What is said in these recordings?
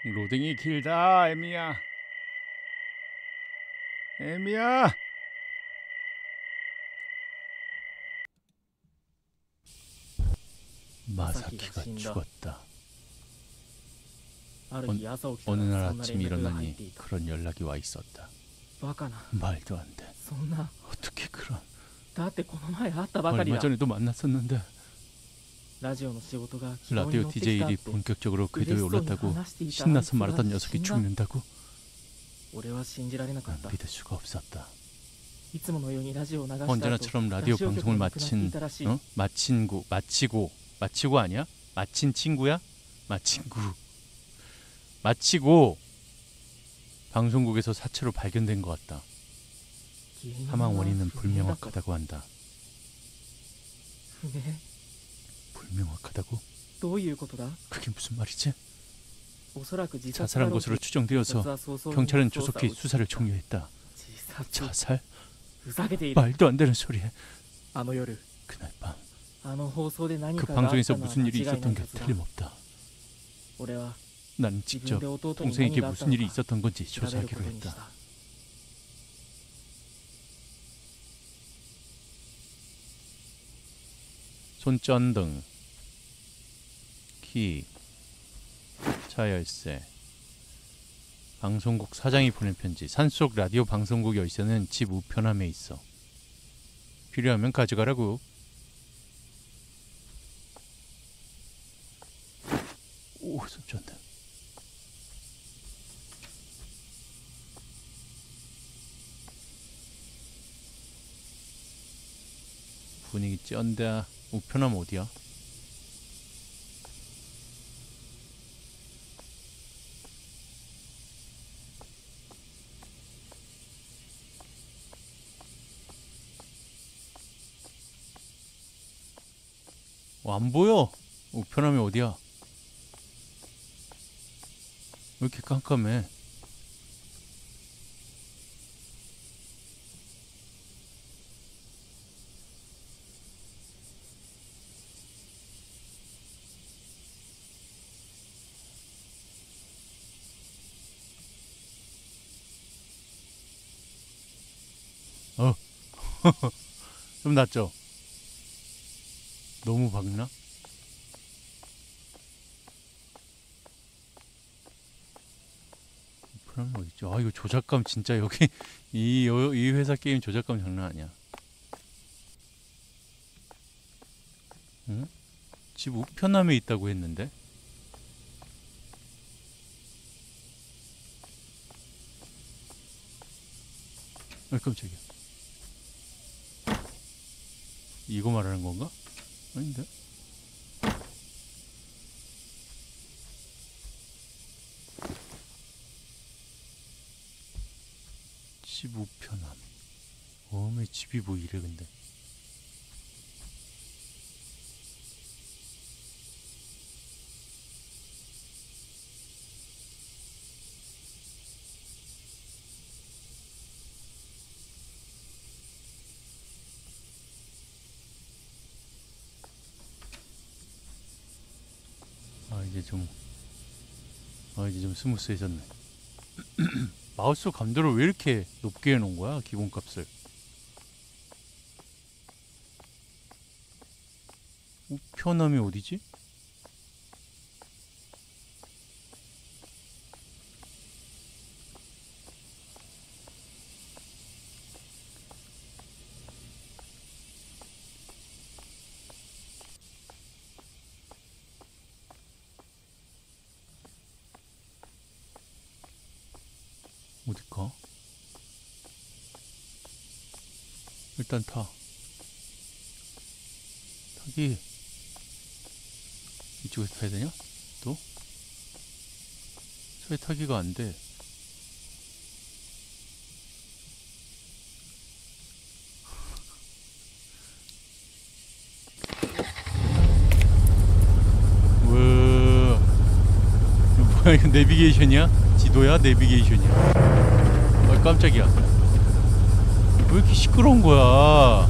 로딩이 길다. 에미야. 에미야. 마사키가 죽었다. 어느 날 아침 일어나니 그런 연락이 와 있었다. 말도 안 돼. 어떻게 그런. 얼마 전에도 만났었는데 라디오 DJ 일이 본격적으로 궤도에 올랐다고 신나서 말하던 녀석이 죽는다고? 난 믿을 수가 없었다. 언제나처럼 라디오 방송을 마치고 아니야? 마친 친구야? 마치고 방송국에서 사체로 발견된 것 같다. 사망 원인은 불명확하다고 한다. 불명확하다고? 그게 무슨 말이지? 자살한 것으로 추정되어서 경찰은 조속히 수사를 종료했다. 자살? 말도 안 되는 소리에. 그날 밤 그 방송에서 무슨 일이 있었던 게 틀림없다. 나는 직접 동생에게 무슨 일이 있었던 건지 조사하기로 했다. 손전등, 키, 차 열쇠, 방송국 사장이 보낸 편지. 산속 라디오 방송국 열쇠는 집 우편함에 있어. 필요하면 가져가라고. 오, 손전등. 분위기 쩐다. 우편함 어디야? 안 보여. 우편함이 어디야? 왜 이렇게 깜깜해? 좀 낫죠? 너무 밝나? 그럼 어딨죠? 아, 이거 조작감 진짜 여기 이 회사 게임 조작감 장난 아니야. 응? 집 우편함에 있다고 했는데? 아, 깜짝이야. 이거 말하는 건가? 아닌데? 집 우편함. 왜 집이 뭐 이래 근데. 이제 좀 스무스해졌네. 마우스 감도를 왜 이렇게 높게 해놓은 거야? 기본값을. 우편함이 어디지? 어딜까? 일단 타기 이쪽에서 타야 되냐? 또? 차에 타기가 안 돼. 우와, 뭐야 이거 내비게이션이야? 지도야? 내비게이션이야? 아, 깜짝이야. 왜 이렇게 시끄러운 거야?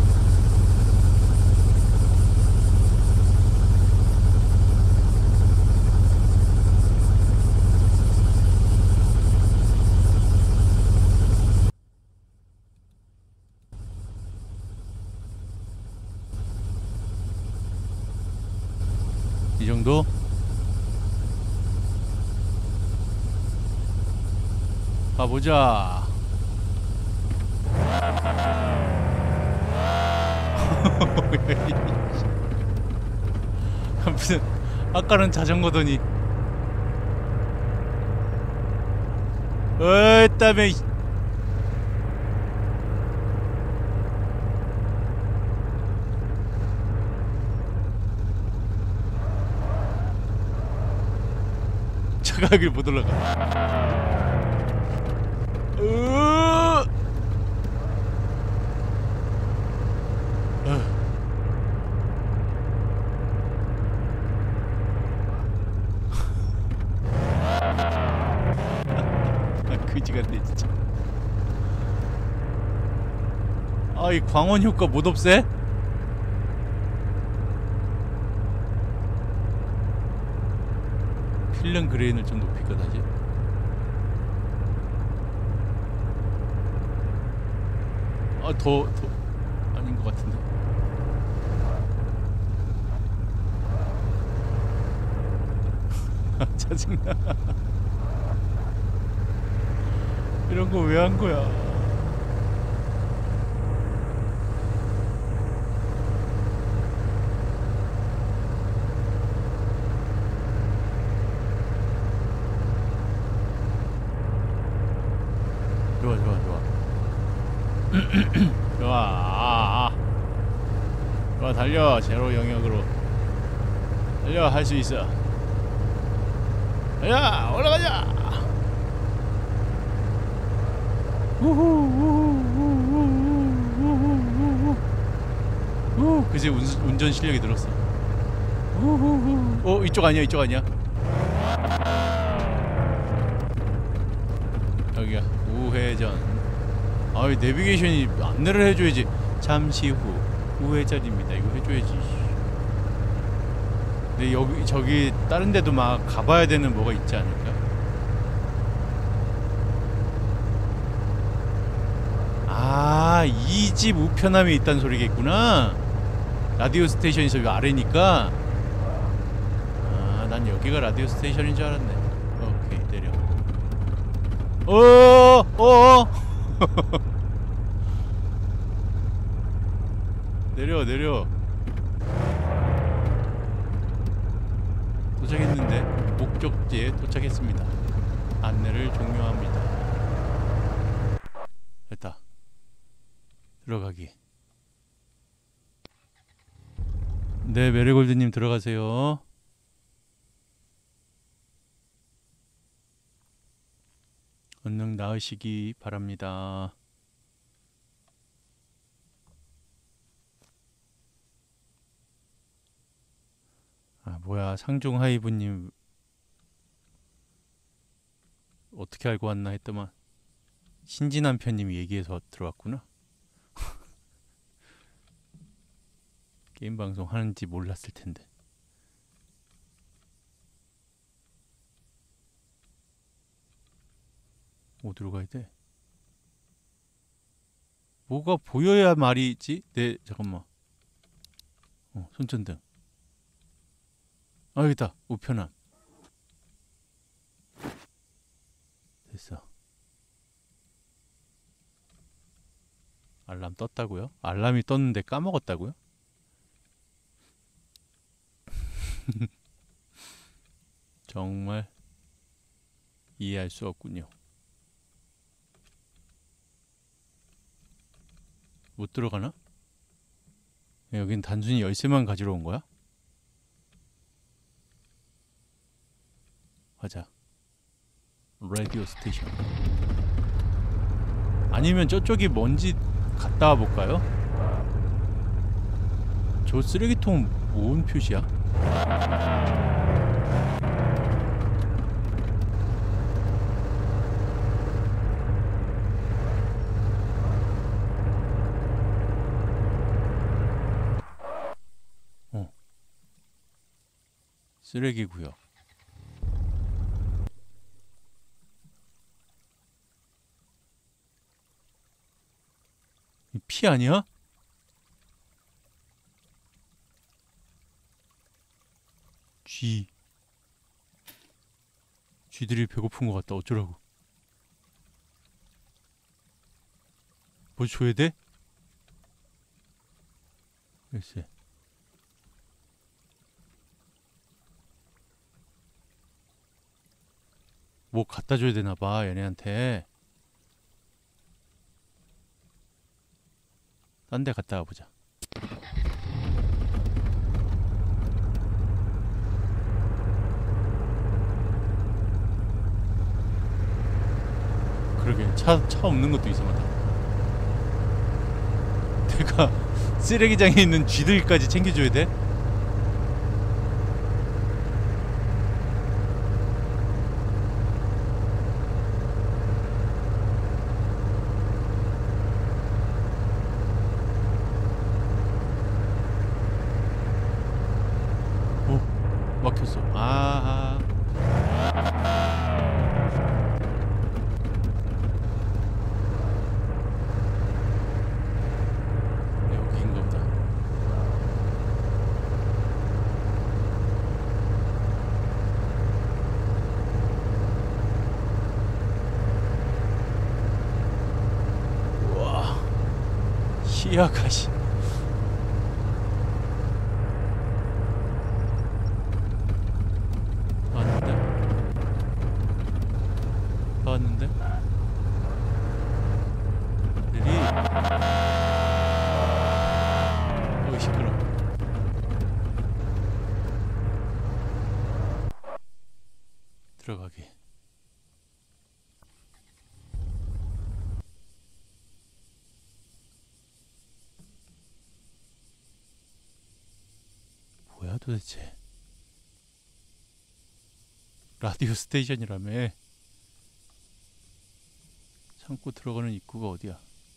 정도? 가보자. 무슨 아까는 자전거더니 땀에 차가 여길 못 올라가. 그지 같네 진짜. 아, 이 광원 효과 못 없애? 필름 그레인을 좀 높일까 다시? 아, 더 아닌 것 같은데. 짜증나. 이런 거 왜 한 거야? 좋아 좋아 좋아. 좋아. 좋아, 달려. 제로 영역으로 달려. 할 수 있어. 야, 올라가자. 그제 운전 실력이 늘었어. 이쪽 아니야, 이쪽 아니야. 여기야, 우회전. 아이, 내비게이션이 안내를 해줘야지. 잠시 후 우회전입니다. 이거 해줘야지. 근데 여기 저기 다른 데도 막 가봐야 되는 뭐가 있지 않을까? 아, 이 집 우편함이 있다는 소리겠구나. 라디오 스테이션이 저기 아래니까. 아, 난 여기가 라디오 스테이션인 줄 알았네. 오케이, 내려. 내려. 도착했는데 목적지에 도착했습니다. 안내를 종료합니다. 됐다. 들어가기. 네, 메리골드님 들어가세요. 얼른 나으시기 바랍니다. 아, 뭐야, 상중하이브님 어떻게 알고 왔나 했더만 신진한 편님이 얘기해서 들어왔구나. 게임 방송 하는지 몰랐을 텐데. 어디로 가야 돼? 뭐가 보여야 말이지? 네, 잠깐만. 손전등. 아, 여기다. 우편함. 됐어. 알람 떴다고요? 알람이 떴는데 까먹었다고요? 정말 이해할 수 없군요. 못 들어가나? 여긴 단순히 열쇠만 가지러 온 거야? 가자. 라디오 스테이션. 아니면 저쪽이 뭔지 갔다 와 볼까요? 저 쓰레기통 뭔 표시야? 쓰레기 구역. 피 아니야? 쥐들이 배고픈 것 같다. 어쩌라고. 뭐 줘야 돼? 글쎄. 뭐 갖다 줘야 되나봐 얘네한테. 딴 데 갔다 와보자. 그러게 차 없는 것도 이상하다. 내가 쓰레기장에 있는 쥐들까지 챙겨줘야 돼? 막혔어. 아하. 여기인가 보다. 우와. 시야가시. 왔는데? 내리. 시끄러. 들어가기. 뭐야 도대체? 라디오 스테이션이라며. 창고 들어가는 입구가 어디야?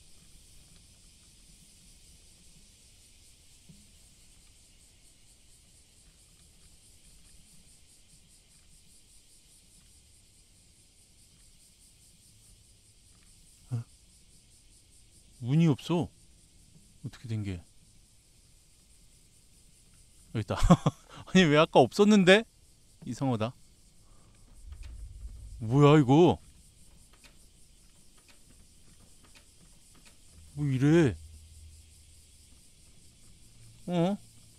어? 문이 없어. 어떻게 된 게? 여기 있다. 아니 왜 아까 없었는데? 이상하다. 뭐야 이거? 뭐 이래? 어?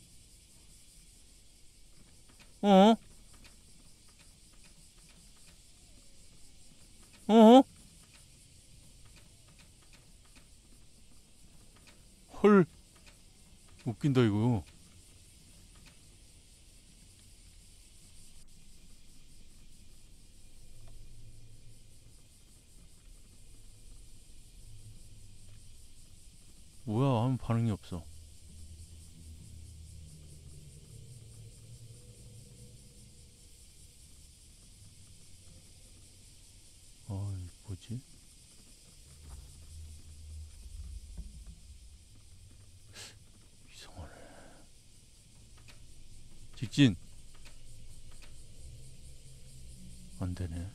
어? 어? 헐. 웃긴다 이거. 뭐야 아무 반응이 없어. 뭐지? 이상하네. 직진. 안되네.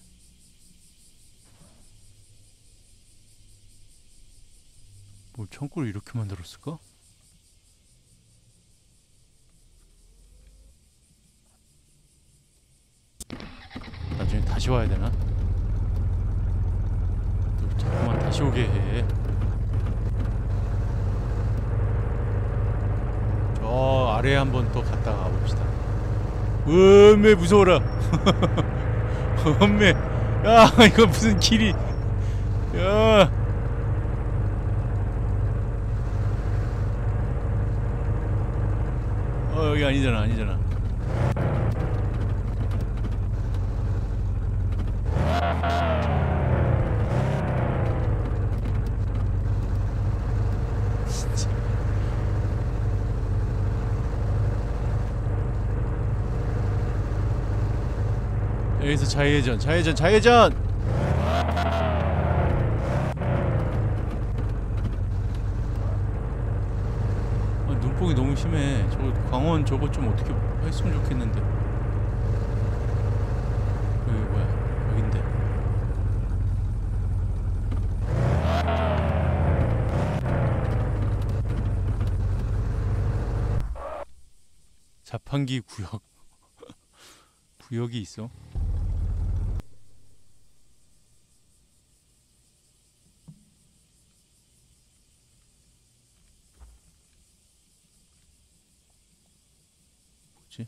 뭘 창고를 이렇게 만들었을까? 나중에 다시 와야 되나? 또 자꾸만 다시 오게 해. 저 아래에 한번 또 갔다 가봅시다. 음메 무서워라. 음메. 야 이거 무슨 길이. 야 여기 아니잖아. 진짜. 여기서 좌회전. 눈뽕이 너무 심해. 저거 광원 저거 좀 어떻게 했으면 좋겠는데. 여기 뭐야? 여긴데. 자판기 구역. 구역이 있어. 뭐지?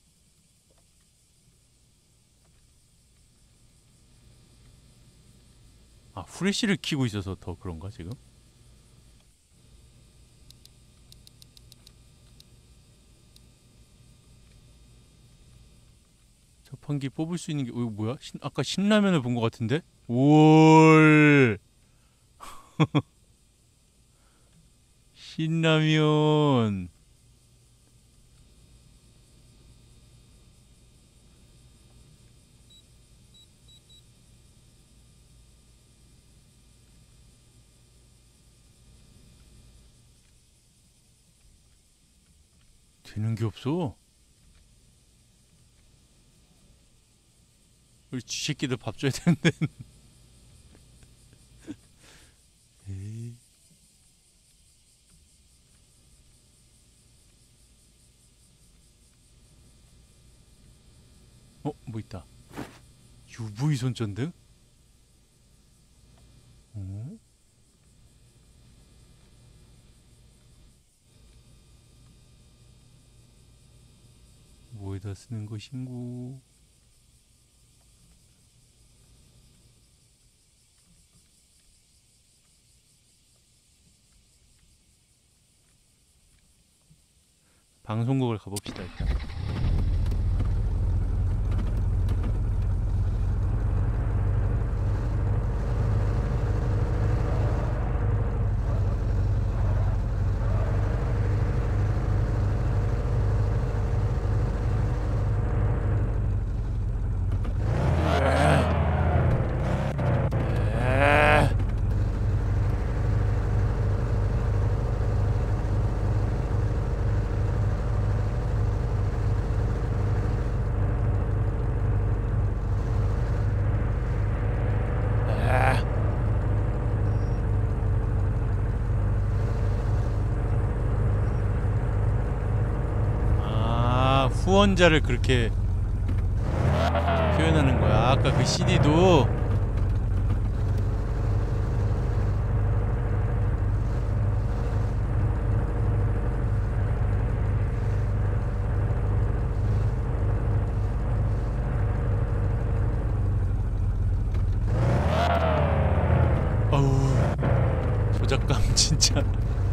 아, 후레쉬를 켜고 있어서 더 그런가 지금? 자판기 뽑을 수 있는 게 이거 뭐야? 아까 신라면을 본 것 같은데? 올 신라면. 되는 게 없어. 우리 쥐새끼들 밥 줘야 되는데. 에이. 뭐 있다. UV 손전등? 어? 뭐에다 쓰는 것인고? 방송국을 가봅시다 일단. 후원자를 그렇게 표현하는 거야. 아까 그 CD도 어우 조작감 진짜.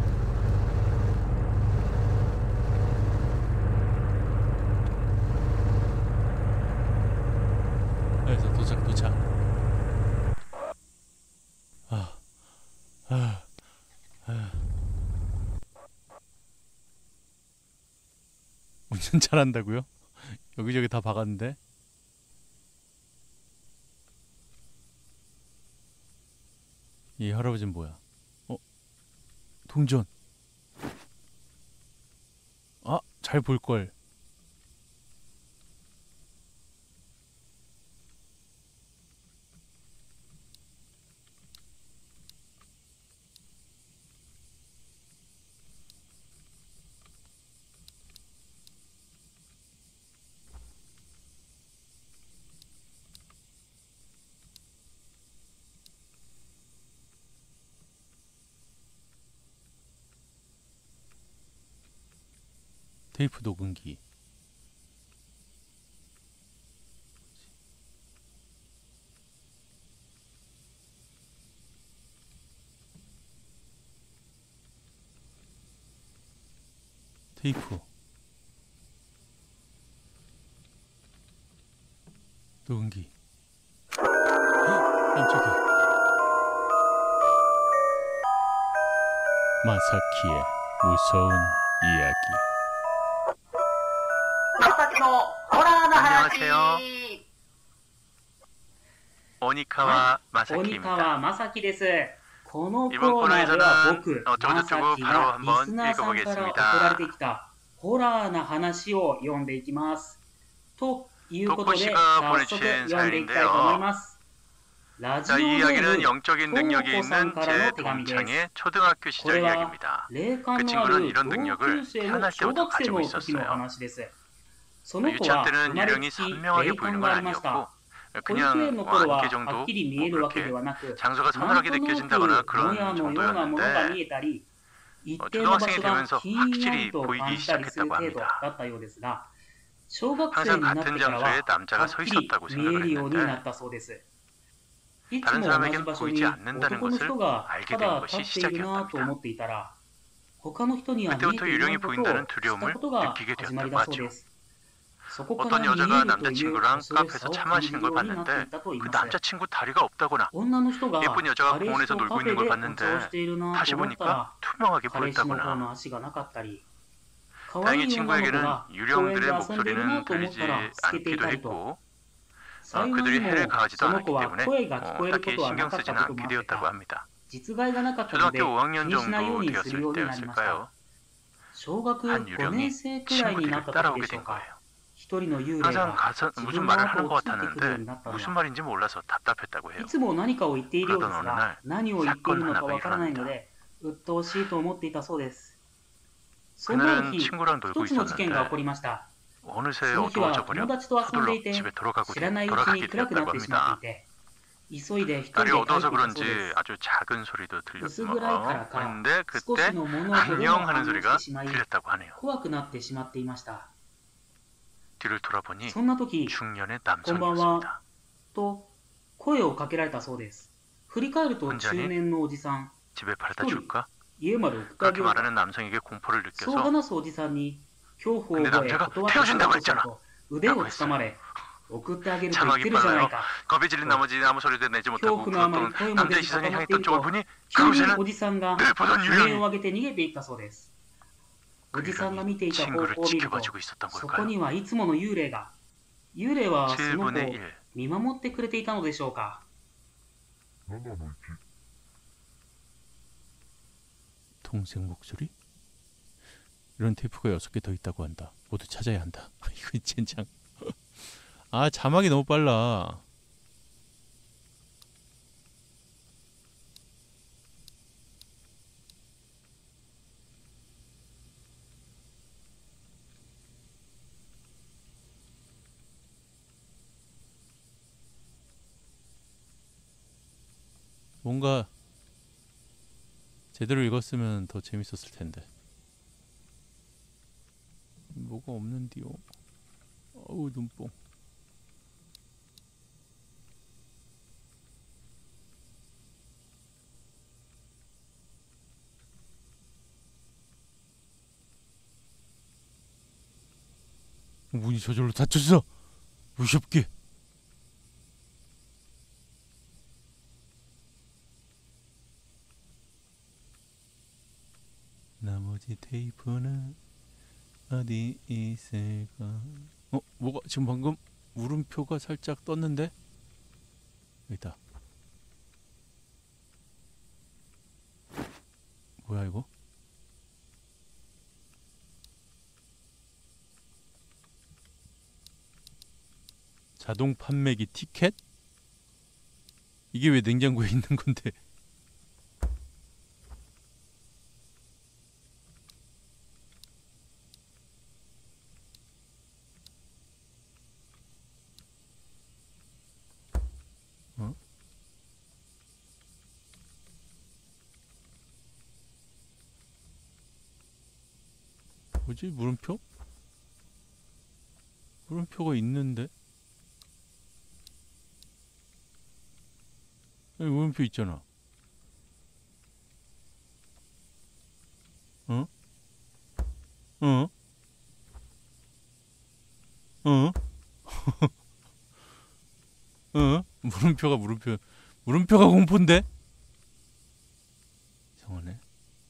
도착. 운전 잘한다고요? 여기저기 다 박았는데. 이 할아버지는 뭐야? 동전. 잘 볼걸. 테이프 녹음기. 테이프 녹음기. 깜짝이야. 마사키의 무서운 이야기. 안녕하세요. 오니카와 마사키입니다. 이번 코너에서는 어쩌고저쩌고 바로 한번 읽어보겠습니다. 도코씨가 보내주신 사연인데요. 자, 이 이야기는 영적인 능력이 있는 제 동창의 초등학교 시절 이야기입니다. 그 친구는 이런 능력을 태어날 때부터 가지고 있었어요. 유치원 때는 유령이 선명하게 보이는 건 아니었고 그냥 안개 정도 그렇게 장소가 서늘하게 느껴진다거나 그런 정도였는데 초등학생이 되면서 확실히 보이기 시작했다고 합니다. 항상 같은 장소에 남자가 서 있었다고 생각을 했는데 다른 사람에겐 보이지 않는다는 것을 알게 된 것이 시작이었답니다. 그때부터 유령이 보인다는 두려움을 느끼게 되었다고 하죠. 어떤 여자가 남자친구랑 카페에서 차 마시는 걸 봤는데 그 남자친구 다리가 없다거나 예쁜 여자가 공원에서 놀고 있는 걸 봤는데 다시 보니까 투명하게 보였다거나 다행히 친구에게는 유령들의 목소리는 들리지 않기도 했고 그들이 해를 가하지도 않았기 때문에 딱히 신경 쓰지는 않게 되었다고 합니다. 초등학교 5학년 정도 되었을 때였을까요? 한 유령이 친구들을 따라오게 된 거예요. 항상 가서 무슨 말을 하는 것 같았는데 무슨 말인지 몰라서 답답했다고 해요. 그러던 어느 날 사건 하나가 일어납니다. 그날은 친구랑 놀고 있었는데 어느새 어두워져 버려 서둘러 집에 돌아가게 되었다고 합니다. 날이 어두워서 그런지 아주 작은 소리도 들렸는데 그때 안녕 하는 소리가 들렸다고 하네요. 뒤를 돌아보니 중년의 남성이었습니다. 혼자니? 집에 바래다 줄까? 그렇게 말하는 남성에게 공포를 느껴서 근데 남자가 태워준다고 했잖아 라고 했어요. 자막이 빨라요. 겁에 질린 나머지 아무 소리도 내지 못하고 그었던 남자의 시선이 향했던 쪽을 보니 그곳에는 늘 보던 유령이 그 유령이 친구를 지켜봐주고 있었던 걸까요? 7분의 1 見守ってくれていたのでしょうか。 동생 목소리? 이런 테이프가 6개 더 있다고 한다. 모두 찾아야 한다. 이거 젠장. 아, 자막이 너무 빨라. 뭔가 제대로 읽었으면 더 재밌었을 텐데. 뭐가 없는디요. 어우, 눈뽕. 문이 저절로 닫혔어. 무섭게. 나머지 테이프는 어디 있을까? 뭐가 지금 방금 물음표가 살짝 떴는데? 여기다. 뭐야 이거? 자동 판매기 티켓? 이게 왜 냉장고에 있는 건데? 뭐지? 물음표? 물음표가 있는데? 여기 물음표 있잖아. 어? 어? 어? 어? 물음표가 공포인데? 이상하네.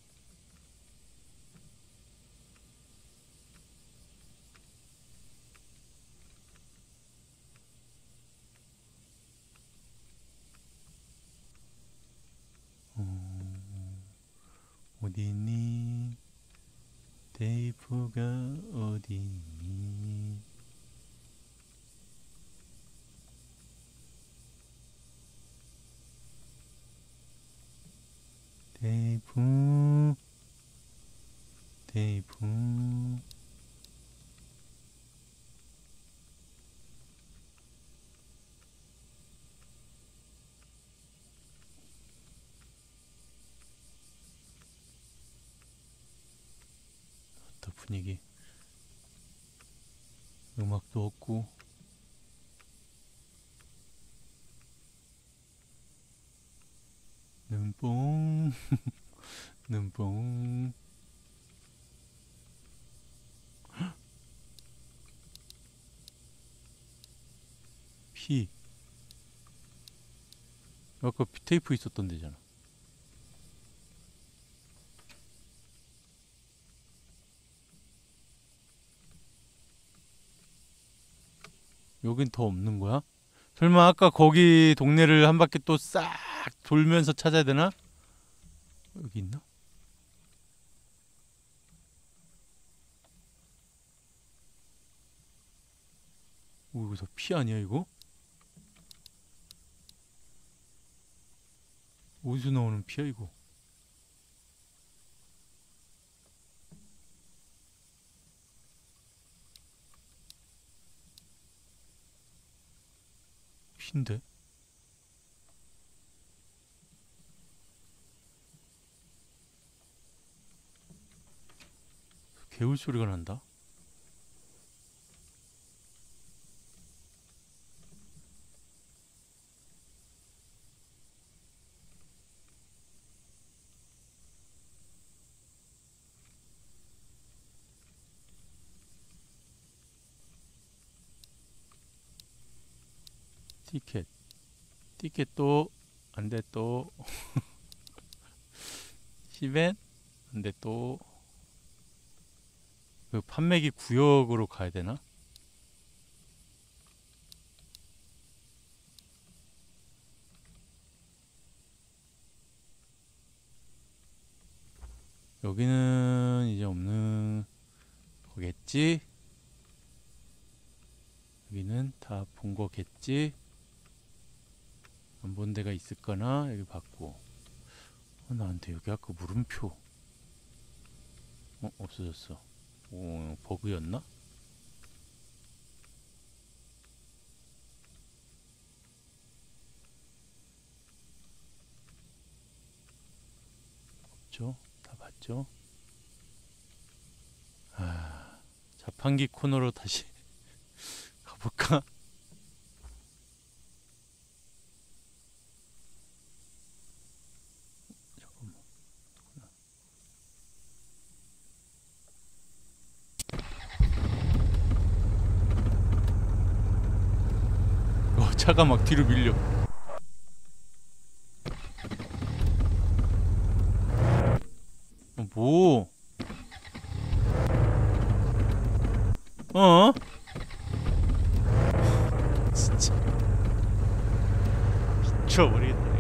어디니? 테이프가 어디니? 테이프 분위기. 음악도 없고. 눈뽕. 눈뽕. 피. 아까 테이프 있었던 데잖아. 여긴 더 없는 거야? 설마 아까 거기 동네를 한 바퀴 또 싹 돌면서 찾아야 되나? 여기 있나? 오, 이거 다 피 아니야 이거? 어디서 나오는 피야 이거? 피인데? 개울 소리가 난다. 티켓. 티켓 또 안돼 또. 10엔 안돼 또. 그 판매기 구역으로 가야 되나? 여기는 이제 없는 거겠지? 여기는 다 본 거겠지? 안 본 데가 있을까나? 여기 봤고. 나한테 여기 아까 물음표 없어졌어. 오, 버그였나? 없죠? 다 봤죠? 아, 자판기 코너로 다시 가볼까? 잠깐만. 차가 막 뒤로 밀려. 뭐? 진짜 미쳐버리겠다.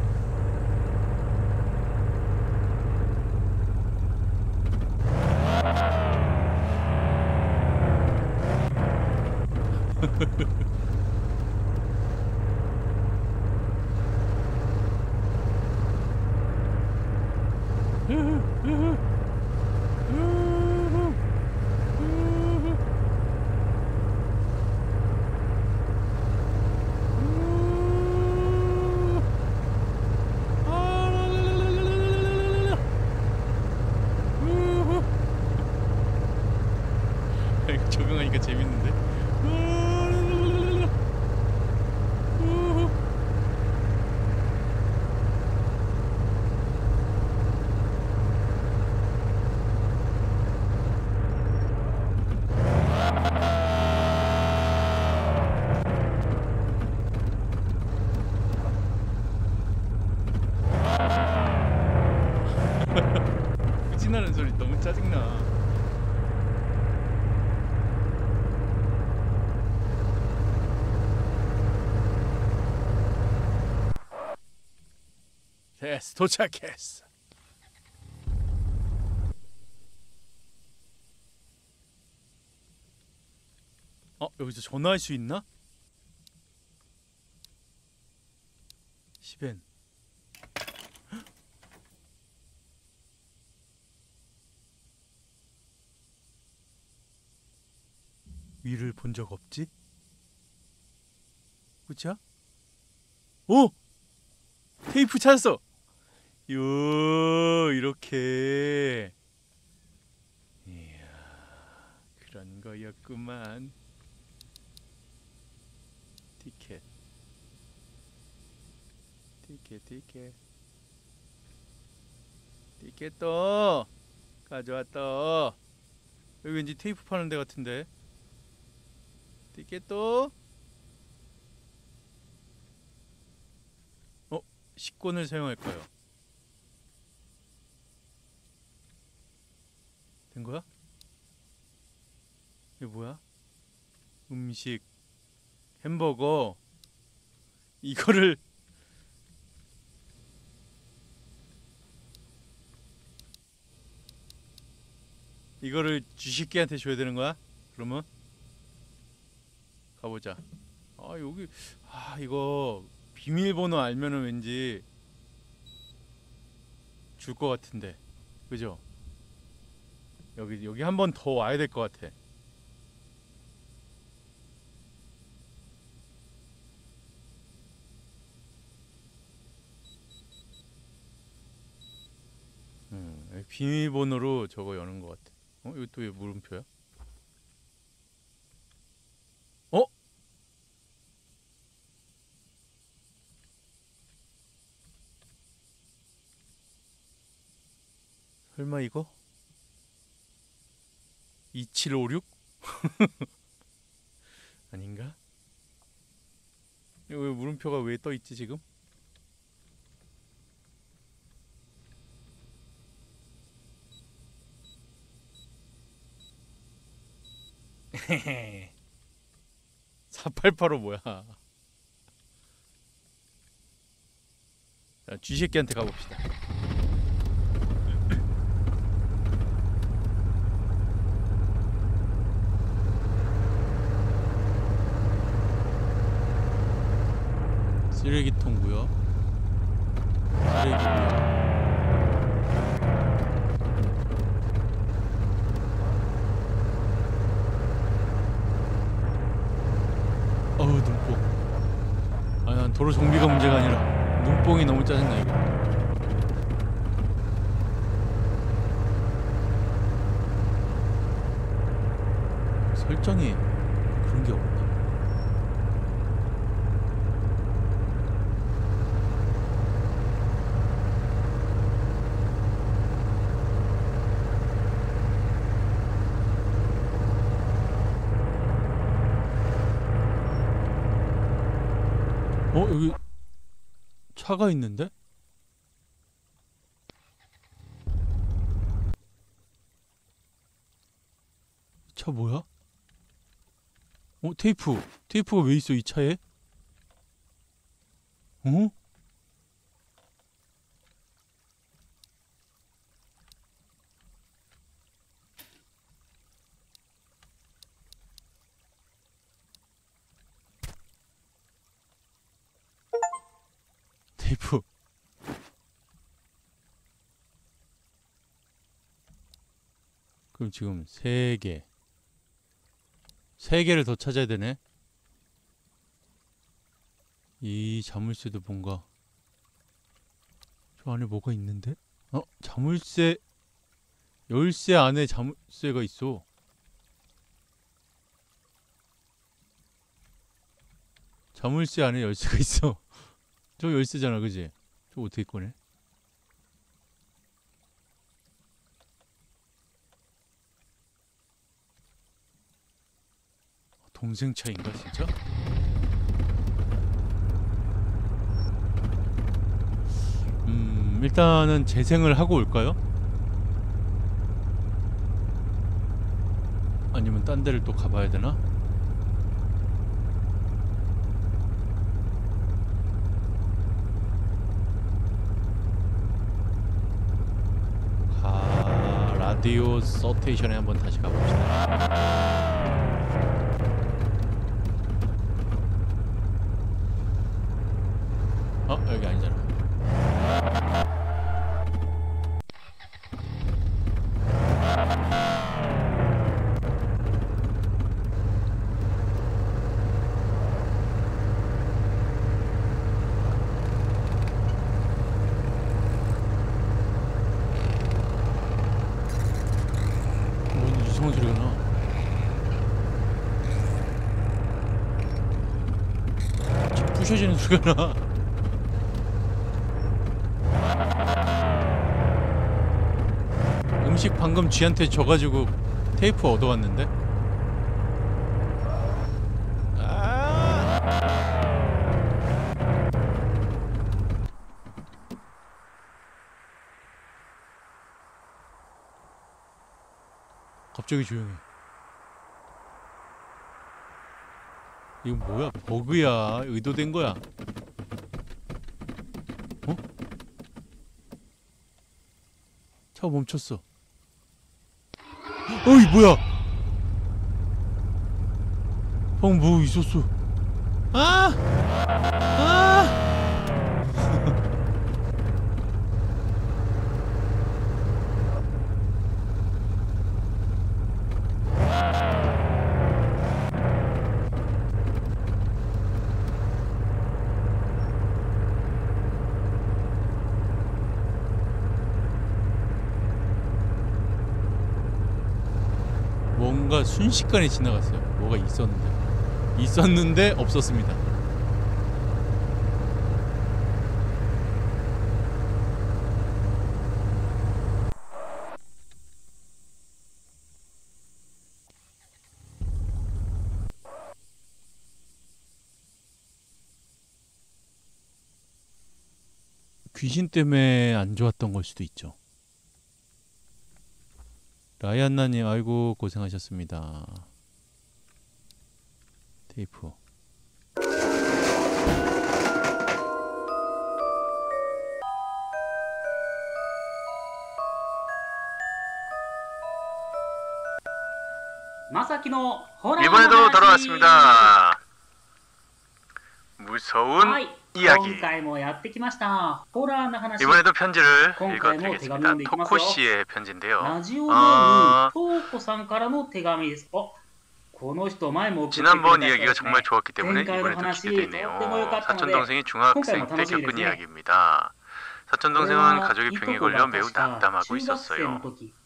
적응하니까 재밌는데? 후진하는 소리 너무 짜증나. 됐어, 도착했어. 여기서 전화할 수 있나? 10엔. 위를 본 적 없지? 그쵸? 오! 테이프 찾았어! 요, 이렇게. 이야. 거였구만. 티켓. 티켓도 가져왔다. 여기 왠지 테이프 파는 데 같은데. 티켓도. 식권을 사용할까요? 된 거야? 이게 뭐야? 음식, 햄버거. 이거를 주식기한테 줘야 되는 거야? 그러면 가보자. 여기 이거 비밀번호 알면은 왠지 줄 것 같은데, 그죠? 여기 한 번 더 와야 될 것 같아. 비밀번호로 저거 여는 것 같아. 이거 또 왜 물음표야? 설마 이거? 2756? 아닌가? 이거 왜 물음표가 왜 떠있지 지금? 헤헤 4885 뭐야? 자, 쥐새끼한테 가봅시다. 쓰레기통구요. 쓰레기구요. 눈뽕. 난 도로 정비가 문제가 아니라 눈뽕이 너무 짜증나 이거. 설정이 그런 게 없나? 여기 차가 있는데? 차 뭐야? 테이프가 왜 있어 이 차에? 테이프. 그럼 지금 3개. 3개를 더 찾아야 되네. 이 자물쇠도 뭔가 저 안에 뭐가 있는데? 자물쇠. 열쇠 안에 자물쇠가 있어. 자물쇠 안에 열쇠가 있어. 저 열쇠잖아, 그지? 저거 어떻게 꺼내? 동생 차인가 진짜? 일단은 재생을 하고 올까요? 아니면 딴 데를 또 가봐야 되나? 라디오 서테이션에 한번 다시 가봅시다. 여기 아니잖아. 뭔 이상한 소리가 나. 부셔지는 소리가 나. 음식 방금 쥐한테 줘가지고 테이프 얻어왔는데? 갑자기 조용해. 이거 뭐야? 버그야? 의도된 거야? 어? 차가 멈췄어. 어이 뭐야? 방금 뭐 있었어? 아! 아! 뭔가 순식간에 지나갔어요. 뭐가 있었는데 없었습니다. 귀신 때문에 안 좋았던 걸 수도 있죠. 라이안나님 아이고 고생하셨습니다. 테이프. 이번에도 돌아왔습니다. 무서운 이야기. 이번에도 편지를 읽어드리겠습니다. 토코 씨의 편지인데요. 지난번 이야기가 정말 좋았기 때문에 이번에도 주게 되네요. 사촌동생이 중학생 때 겪은 이야기입니다. 사촌동생은 가족이 병에 걸려 매우 낙담하고 있었어요.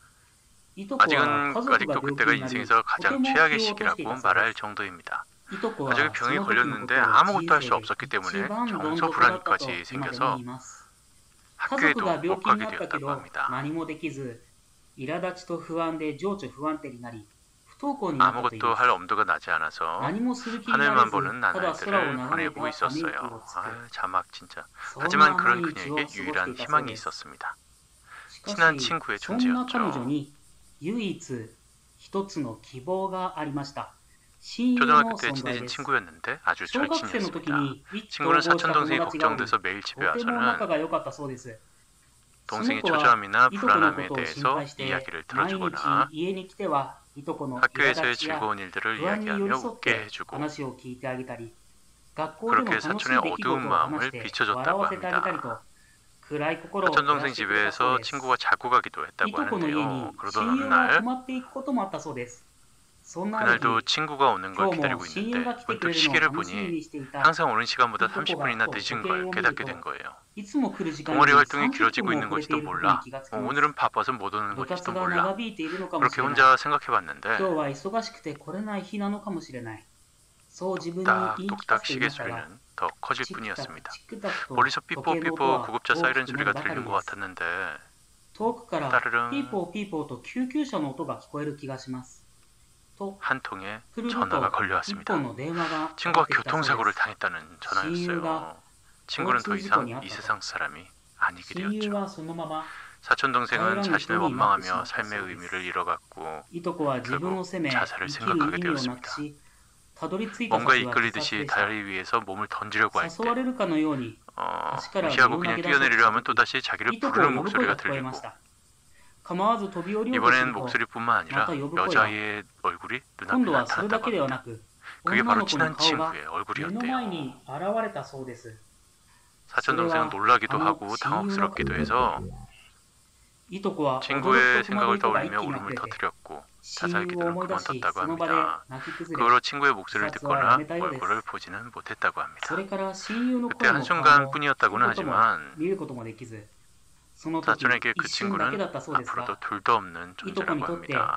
아직도 그때가 인생에서 가장 최악의 시기라고 말할 정도입니다. 가족이 병에 걸렸는데 아무것도 할 수 없었기 때문에 정서 불안까지 생겨서 학교에도 못 가게 되었다고 합니다. 아무것도 할 엄두가 나지 않아서 하늘만 보는 나날들을 보내고 있었어요. 자막 진짜. 하지만 그런 그녀에게 유일한 희망이 있었습니다. 친한 친구의 존재였죠. 초등학교 때 친해진 친구였는데 아주 절친이었습니다. 친구는 사촌동생이 걱정돼서 매일 집에 와서는 동생의 초조함이나 불안함에 대해서 이야기를 들어주거나 학교에서의 즐거운 일들을 이야기하며 웃게 해주고 그렇게 사촌의 어두운 마음을 비춰줬다고 합니다. 사촌동생 집에서 친구가 자고 가기도 했다고 하는데요. 그러던 어느 날 그날도 친구가 오는 걸 기다리고 있는데 문득 시계를 보니 항상 오는 시간보다 30분이나 늦은 걸 깨닫게 된 거예요. 동아리 활동이 길어지고 있는 것지도 몰라. 오늘은 바빠서 못 오는 것지도 몰라. 그렇게 혼자 생각해봤는데 똑딱똑딱 시계 소리는 더 커질 뿐이었습니다. 멀리서 삐뽀삐뽀 구급차 사이렌 소리가 들리는 것 같았는데 따르릉 한 통의 전화가 걸려왔습니다. 친구가 교통사고를 당했다는 전화였어요. 친구는 더 이상 이 세상 사람이 아니게 되었죠. 사촌동생은 자신을 원망하며 삶의 의미를 잃어갔고 결국 자살을 생각하게 되었습니다. 뭔가 이끌리듯이 다리 위에서 몸을 던지려고 할 때 무시하고 그냥 뛰어내리려 하면 또다시 자기를 부르는 목소리가 들리고 이번엔 목소리뿐만 아니라 여자아이의 얼굴이 눈앞에 나타났다고 합니다. 그게 바로 친한 친구의 얼굴이었대요. 사촌동생은 놀라기도 하고 당혹스럽기도 해서 친구의 생각을 떠올리며 울음을 터뜨렸고 자살 기도를 그만뒀다고 합니다. 그 후로 친구의 목소리를 듣거나 얼굴을 보지는 못했다고 합니다. 그때 한순간뿐이었다고는 하지만 사촌에게 그 친구는 앞으로도 둘도 없는 존재라고 합니다.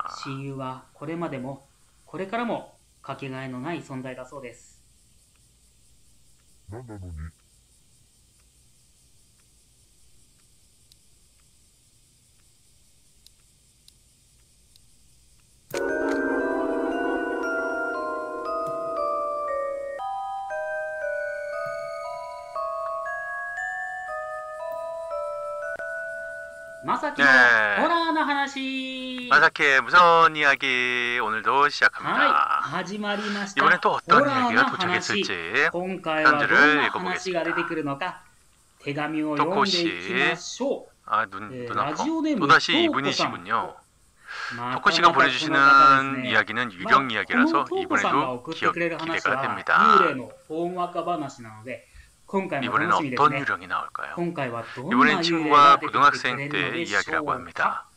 마사키 네. 호라의話 마사키의 무서운 이야기 오늘도 시작합니다. 始まりました。 이번엔 또 어떤 ホラーの 이야기가 話 도착했을지 今回はどんな 편지를 話が出てくるのか手紙を 토코 読んでいきましょ 아, 눈 아파. 라디오 네임 또다시 토코 이분이시군요. う。ま 토코 た 씨가 またこの方です 보내주시는 ね。 이야기는 まあ 유령 이야기라서 このトーコさんが 이번에도 送ってくれる話 기대가 は 됩니다. 幽霊のほんわか話なので今回も 이번에는 楽しみです 어떤 ね。 유령이 나올까요? 今回はどんな 이번엔 幽霊 친구가 が出てきてく 고등학생 れるの 때 でしょ 이야기라고 うか。 합니다.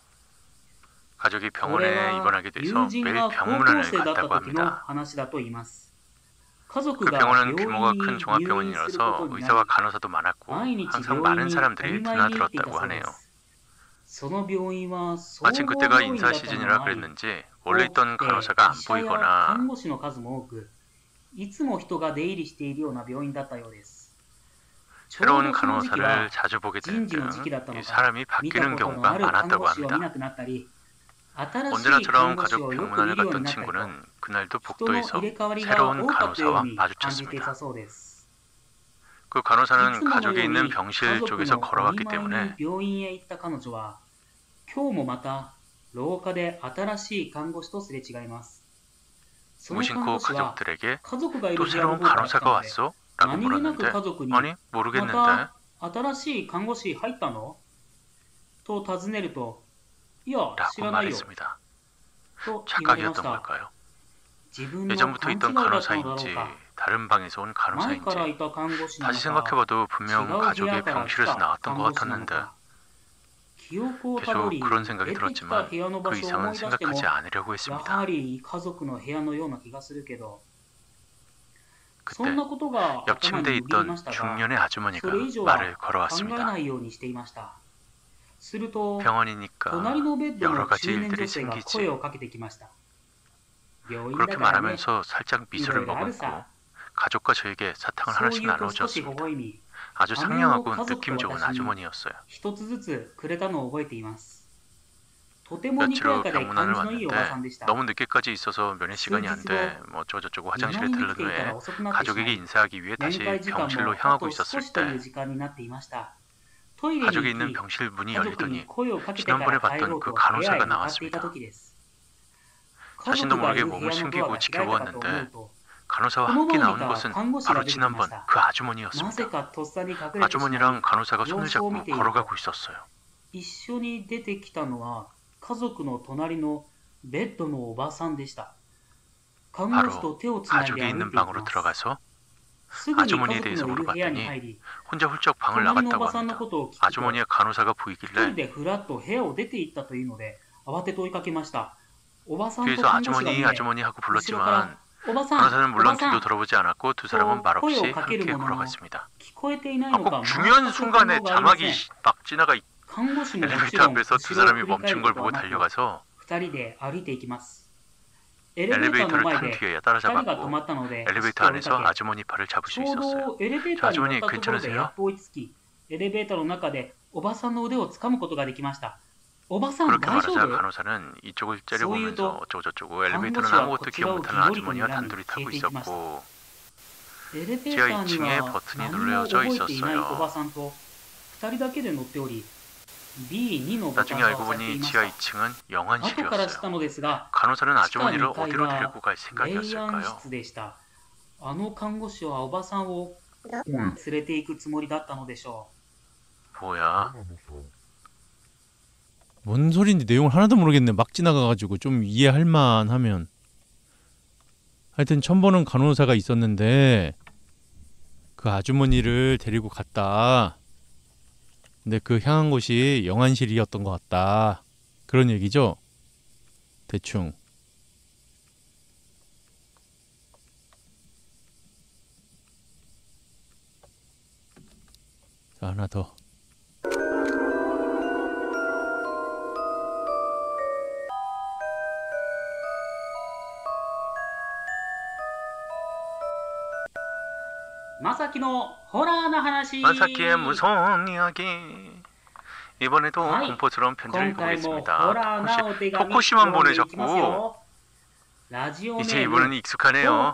가족이 こ 병원에 れは 입원하게 友 돼서 人 매일 が高校 병문안을 生だった 갔다고 時の 합니다. 話だと言います。家族 그 が 병원은 病 규모가 院 큰 に入院するこ 종합병원이라서 とにな 의사와 り 간호사도 많았고 毎日 항상 病院 많은 にお 사람들이 見舞いに行っていた 드나들었다고 そうで 하네요. す。その病院は総合 마침 그때가 病院 인사 だったのも 시즌이라 あり 그랬는지 원래 多く 있던 て 간호사가 안 医者や 보이거나 看護師の数も多くいつも人が出入りしているような病院だったようです。ちょう 새로운 どその時期は 간호사를 자주 보게 人 되는 事の時期だった 등 のか 사람이 見た 바뀌는 ことの 경우가 ある看 많았다고 護師を見 합니다. なくなったり新しい 언제나처럼 看護師 가족 をよく 병문안을 見るよう 갔던 になったりと 친구는 그날도 人の入 복도에서 れ替わりが 새로운 多かったよう 간호사와 に感じてい 마주쳤습니다. たそうです。 그 い 간호사는 つもの 가족이 よう 있는 に家 병실 族 쪽에서 のお 걸어왔기 見舞いに 때문에 病院へ行った彼女は今日もまた廊下で新しい看護師とすれ違います。その看 무심코 護師は 가족들에게 家族がい 또 る部屋の 새로운 方から来た 간호사가 ので 왔어? 라고 何気なく 물었는데 家族に 아니 ま 모르겠는데 た新しい看護師入ったのと尋ねるといや知 라고 らないよ 말했습니다. と言われまし 착각이었던 た。 걸까요? 自分の 예전부터 勘違い 있던 だったのだろう 간호사인지 か 다른 방에서 온 前から 간호사인지 いた看護師なの 다시 か 생각해봐도 違う 분명 部 가족의 屋から来 병실에서 た 나왔던 看 것 護師なの 같았는데 か記憶をたど 계속 り 그런 出 생각이 てきた 들었지만 部屋の 그 場所を思 이상은 い出しても 생각하지 않으려고 や 했습니다. はり家族の部屋のような気がするけどそ 그때 んなことが 옆 頭に 침대에 よぎりま 있던 したが 중년의 아주머니가 それ以上は 말을 考え 걸어왔습니다. ないようにしていました。すると 병원이니까 隣のベッド 여러 の 가지 中年 일들이 女性が 생기지. 声をかけてきました。病院だ 그렇게 からね 말하면서 살짝 いろ 미소를 いろある 머금고 さ 가족과 저에게 사탕을 そう 하나씩 言うと少し微 나눠주었습니다. 笑み 아주 あの 상냥하고 家族 느낌 と 좋은 私に 아주머니였어요. 一つずつくれたのを覚えています。とてもに 며칠 こや 후 かで 병문안을 感じのいいおばさんで 왔는데 した。 너무 늦게까지 있어서 면회 시간이 안 돼. 뭐 어쩌고저쩌고 화장실에 見舞いに来 들른 ていたら 후에 遅くなってしま 가족에게 い 인사하기 위해 面 다시 会時間 병실로 もあ 향하고 と少 있었을 しという 때 時間になっていました。トイレに 가족이 行 있는 き 병실 문이 家族に 열리더니 声をかけてか 지난번에 ら帰ろ 봤던 う 그 と部屋へ 간호사가 向かっていた 나왔습니다. 時です。家 자신도 族がい 모르게 る部 몸을 屋のドアが 숨기고 開いたかと思う 지켜보았는데 と 간호사와 この 함께 前に 나온 いた 것은 看護師が 바로 出てきまし 지난번 た。 그 なぜ 아주머니였습니다. かとっさに隠れてしまい 아주머니랑 간호사가 손을 様子を 잡고 見ていると 걸어가고 있었어요. 一緒に出てきたのは家族の隣のベッドのおばさんでした。看護師と手をつないで 가족이 歩い 있는 ていき 방으로 ます。 들어가서 すぐに家 아주머니에 族 대해서 のいる部屋に 물어봤더니 入り 혼자 훌쩍 방을 隣のお 나갔다고 ばさんの 합니다. ことを聞くと 아주머니의 간호사가 一人 보이길래 でふらっと部屋を出て行ったというので慌てて追いかけました。おばさんと 뒤에서 看護師が見 아주머니 え 아주머니 하고 後ろから 불렀지만 おばさん、 간호사는 お 물론 ばさ 귀도 ん 들어보지 않았고 두 사람은 말없이 声をかけ 함께 るものの 걸어갔습니다. 聞こえていないのか 꼭 중요한 全く反 순간에 応がありませ 자막이 ん。 막 지나가 看護師ももち 엘리베이터 ろん 앞에서 두 後ろを 사람이 振り返 멈춘 る 걸 ことは 보고 なく 달려가서 二人で歩いていきます。エレベーターの 엘리베이터를 前 탄 で 뒤에 二人が止 따라잡았고 まったので走っ 엘리베이터 て追い 안에서 かけ 아주머니 팔을 잡을 ち 수 ょう 있었어요. どエレベーターに乗 아주머니 ったところで 괜찮으세요? やっと追いつきエレベーターの中でおばさんの腕を掴むことができました。おばさん 그렇게 大丈 말하자 夫 간호사는 이쪽을 째려보면서 소유도 어쩌고저쩌고 엘리베이터는 간호사와 아무것도 기억 거칠어 못하는 기울이고 아주머니와 있는 단둘이 타고 사람이 있었고 エレベータ 지하 ーに 2층에 は 버튼이 何も 눌려져 覚えていないおば 있었어요. さんと二人だけで乗っており B2 のボタン 나중에 が 알고 押されてい 보니 まし 지하 た。 2층은 後から知った 영안실이었어요. のですが 간호사는 地下 아주머니를 2階 어디로 は 데리고 갈 霊安 생각이었을까요? 室でした。あの看護師はおばさんを連れて行くつもりだったのでしょ 뭐야? 뭔 소리인지 내용을 하나도 모르겠네. 막 지나가가지고 좀 이해할 만하면. 하여튼 처음 보는 간호사가 있었는데 그 아주머니를 데리고 갔다. 근데 그 향한 곳이 영안실이었던 것 같다. 그런 얘기죠? 대충. 자, 하나 더. 마사키의 무서운 이야기. 이번에도 공포스러운 편지를 보겠습니다. 토코시만 보내 자꾸. 이제 이번은 익숙하네요.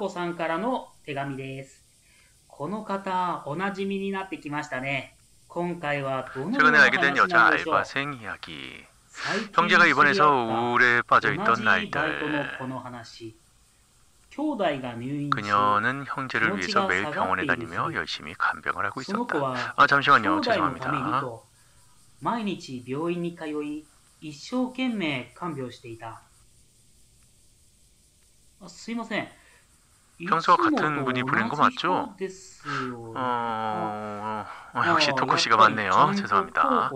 この方、おなじみになってきましたね。今回はどのよう 최근에 な 알게 된 話 여자 なんでしょう。 알바생 이야기. 最近 형제가 知り合 입원해서 った 우울에 빠져 同じ 있던 バイトの 날들. この話。兄弟が入院し、 그녀는 형제를 위해서 매일 병원에 다니며 열심히 간병을 하고 その子 있었다. は 아 兄 잠시만요. 弟のために 죄송합니다. と毎日病院に通い、一生懸命看病していた。あ、すいません。 평소와 같은 분이 보낸 거 맞죠? 역시 토코씨가 맞네요. 죄송합니다.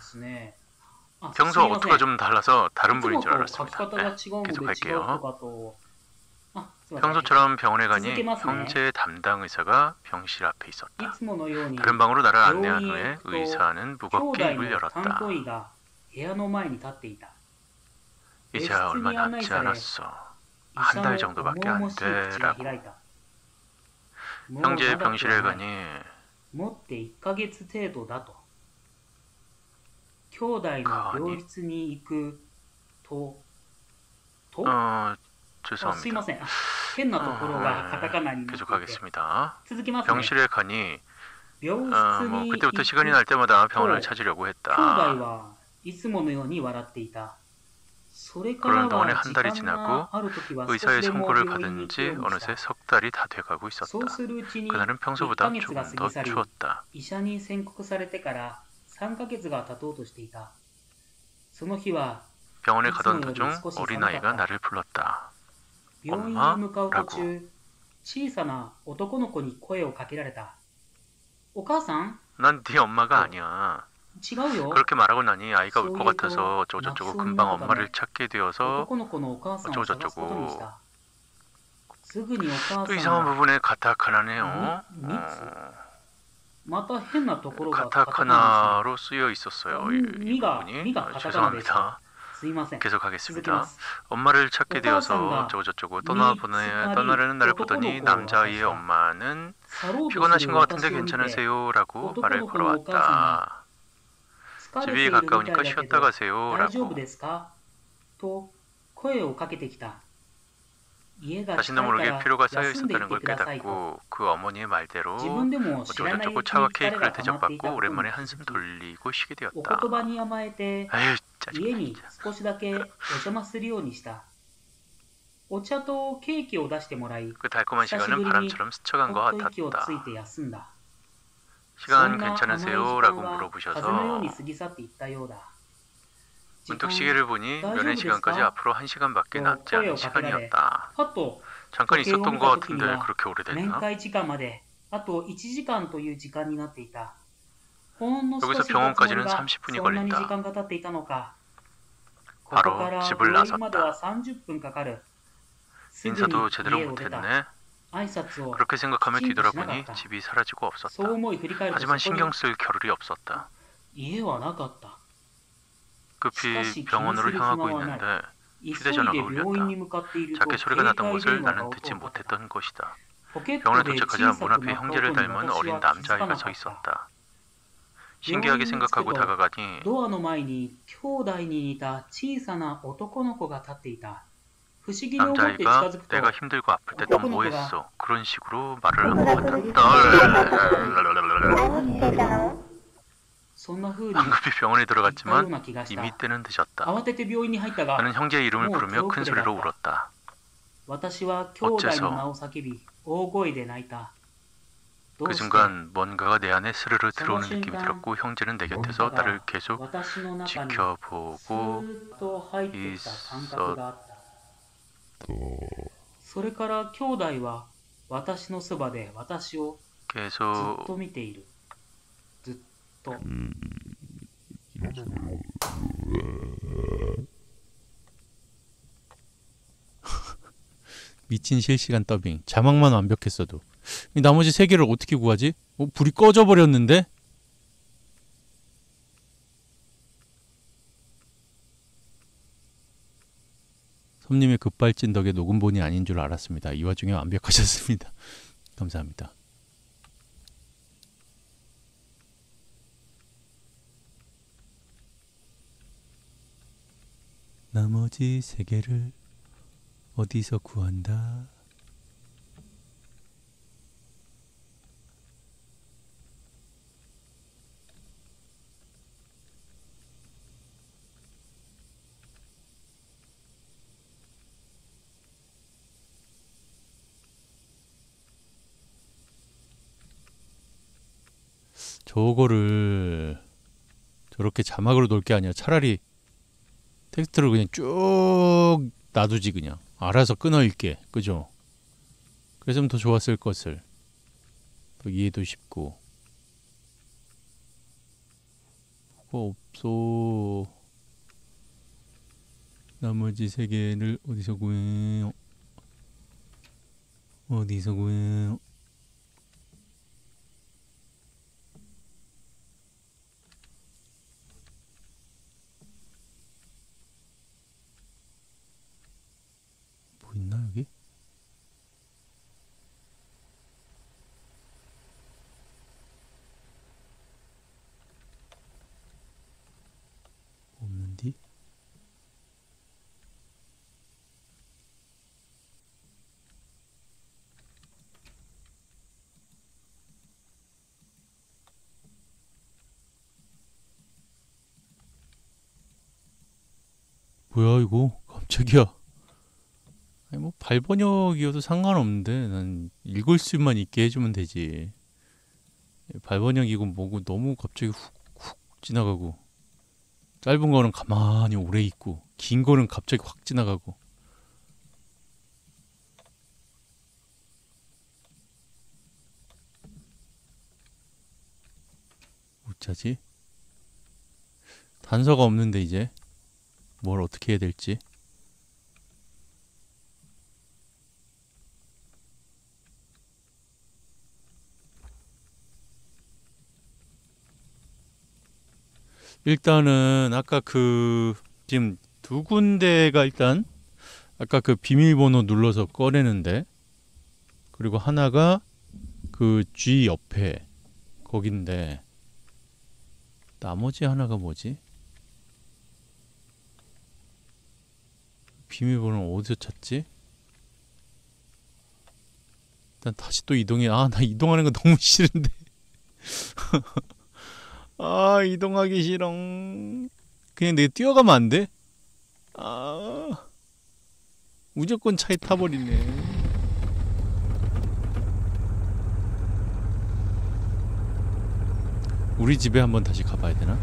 평소와 어투가 좀 달라서 다른 분인 줄 알았습니다. 네, 계속할게요. 평소처럼 병원에 가니 형제 담당 의사가 병실 앞에 있었다. 다른 방으로 나를 안내한 후에 의사는 무겁게 입을 열었다. 이제야 얼마 남지 않았어. 한 달 정도밖에 안 돼라고. 형제의 병실에 가니 持って1ヶ月程度だと。兄弟の病室に行くと、すいま 죄송합니다. せん。変なところがカタカナになっていて。 계속하겠습니다. 続きますね。 병실에 가니 病室に行く 그때부터 시간이 날 때마다 병원을 찾으려고 兄 했다. 弟はいつものように笑っていた。それから 그런 동안에 は 한 時 달이 間が 지나고 あるときは少し 의사의 でも 선고를 病院に 받은 行く 지 ようにし 어느새 た。 석 달이 다 돼가고 そ 있었다. うするうちに 그날은 1 평소보다 ヶ月 조금 が過 더 ぎ去り、 추웠다. 医者に宣告されてから3ヶ月が経とうとしていた。その日は 병원에 가던 도중 어린아이가 나를 불렀다. 病院に向かう途中、小さな男の子に声をかけられた。お母さん？ 난 네 엄마가 아니야. 違うよ。 그렇게 말하고 나니 아이가 울 것 같아서 어쩌고저쩌고 금방 엄마를 찾게 되어서 男の子のお母さんを探すことにした。すぐにお母 또 さん 이상한 は 부분에 가타카나네요. また変なところがカタカナ 가타카나로 쓰여 있었어요. 이 미가 부분이. 가타카나 죄송합니다. すいません。 계속하겠습니다. 엄마를 찾게 되어서 어쩌고저쩌고 떠나려는 날 보더니 남자아이의 엄마는 피곤하신 것 같은데 괜찮으세요? 라고 말을 걸어왔다. 집이 가까우니까 쉬었다 가세요. 大丈夫 라고. ですかと声をかけてきた。家が近 자신도 いか 모르게 ら 피로가 쌓여 休んでいっ 있었다는 て 걸 くださいと。 깨닫고 그 어머니의 말대로 自分でも知らないう 어쩌고저쩌고 ちに 차와 疲れ 케이크를 が溜まっていた 대접받고 ことに 오랜만에 気づ 한숨 き、 돌리고 쉬게 お 되었다. 言葉に甘えて 아유 家 짜증나. に少しだけお邪魔するようにした。お茶とケーキを出してもらい、 그 달콤한 시간은 바람처럼 스쳐간 ほ 것 っと息をつ 같았다. いて休んだ。 시간 そんな甘い時 괜찮으세요? 間 라고 は風のよう 물어보셔서 に過ぎ去っていったようだ。 문득 시계를 보니 다이어트 면회 시간까지 됐을까? 앞으로 1시간밖에 남지 또 않은 꼬여 시간이었다. パッと 잠깐 時計を 있었던 見 것 た時に 같은데 は 그렇게 面 오래됐나? 会時間まであと1時間という時間になっていた。ほんの少 여기서 し経つつもり 병원까지는 が 30분이 そんなに時 걸린다. 間が経っていたのか。こ 바로 こから 집을 病院までは 나섰다. 30分かかる。すぐに 인사도 제대로 家を出た。 못했네. 挨拶を 그렇게 생각하며 きちんとしなかっ 뒤돌아보니 た。 집이 사라지고 そう 없었다. 思い振り返るとそ 하지만 こ 신경 に 쓸 겨를이 없었다. 家はなかった。 급히 병원으로 향하고 있는데 急い 휴대전화가 で病院 울렸다. に向かっていると 작게 소리가 携 났던 帯 것을 電話が 나는 音 듣지 を立てた。 못했던 것이다. ポケット 병원에 で 도착하자 小さ 문 く 앞에 なった音 형제를 に 닮은 私 어린 は気づかな 남자아이가 か 서 った。 있었다. 신기하게 생각하고 다가가니 ドアの前に兄弟に似た小さな男の子が立っていた。不思議に思って近 남자아이가 づくと 내가 힘들고 아플 때 넌 뭐 어떤 했어? 그런 식으로 말을 한 것 같았다. そんな風に 방금이 병원에 言ったよう 들어갔지만 な気がした。 이미 때는 늦었다. 慌てて病院に入ったが、 나는 형제의 이름을 뭐 부르며 큰 소리로 저렇게 울었다. 私は兄弟の名を叫び、大声で泣いた。ど 그 うして 순간 뭔가가 내 안에 스르르 들어오는 저の 느낌이 순간 들었고 형제는 내 곁에서 나를 계속 私の中にス 지켜보고 ーッと入ってきた感覚があった。それから兄弟は私のそばで私をずっ 계속 と見ている。ずっと。 미친 실시간 더빙. 자막만 완벽했어도. 이 나머지 세 개를 어떻게 구하지? 불이 꺼져 버렸는데? 섬님의 급발진 덕에 녹음본이 아닌 줄 알았습니다. 이 와중에 완벽하셨습니다. 감사합니다. 나머지 세 개를 어디서 구한다. 저거를 저렇게 자막으로 놓을 게 아니라 차라리 텍스트를 그냥 쭉 놔두지. 그냥 알아서 끊어 읽게. 그죠? 그랬으면 더 좋았을 것을. 더 이해도 쉽고. 뭐가 없어. 나머지 세 개를 어디서 구해요? 어디서 구해요? 뭐 있나 여기? 없는디? 뭐야 이거? 깜짝이야. 아니 뭐 발번역이어도 상관없는데 난 읽을 수만 있게 해주면 되지. 발번역이고 뭐고 너무 갑자기 훅훅 지나가고, 짧은 거는 가만히 오래 있고 긴 거는 갑자기 확 지나가고. 어쩌지? 단서가 없는데 이제 뭘 어떻게 해야 될지. 일단은 아까 그 지금 두 군데가 일단 아까 그 비밀번호 눌러서 꺼내는데, 그리고 하나가 그 G 옆에 거긴데, 나머지 하나가 뭐지? 비밀번호는 어디서 찾지? 일단 다시 또 이동해. 아, 나 이동하는 거 너무 싫은데. 아, 이동하기 싫어. 그냥 내가 뛰어가면 안 돼? 아, 무조건 차에 타버리네. 우리 집에 한번 다시 가봐야 되나?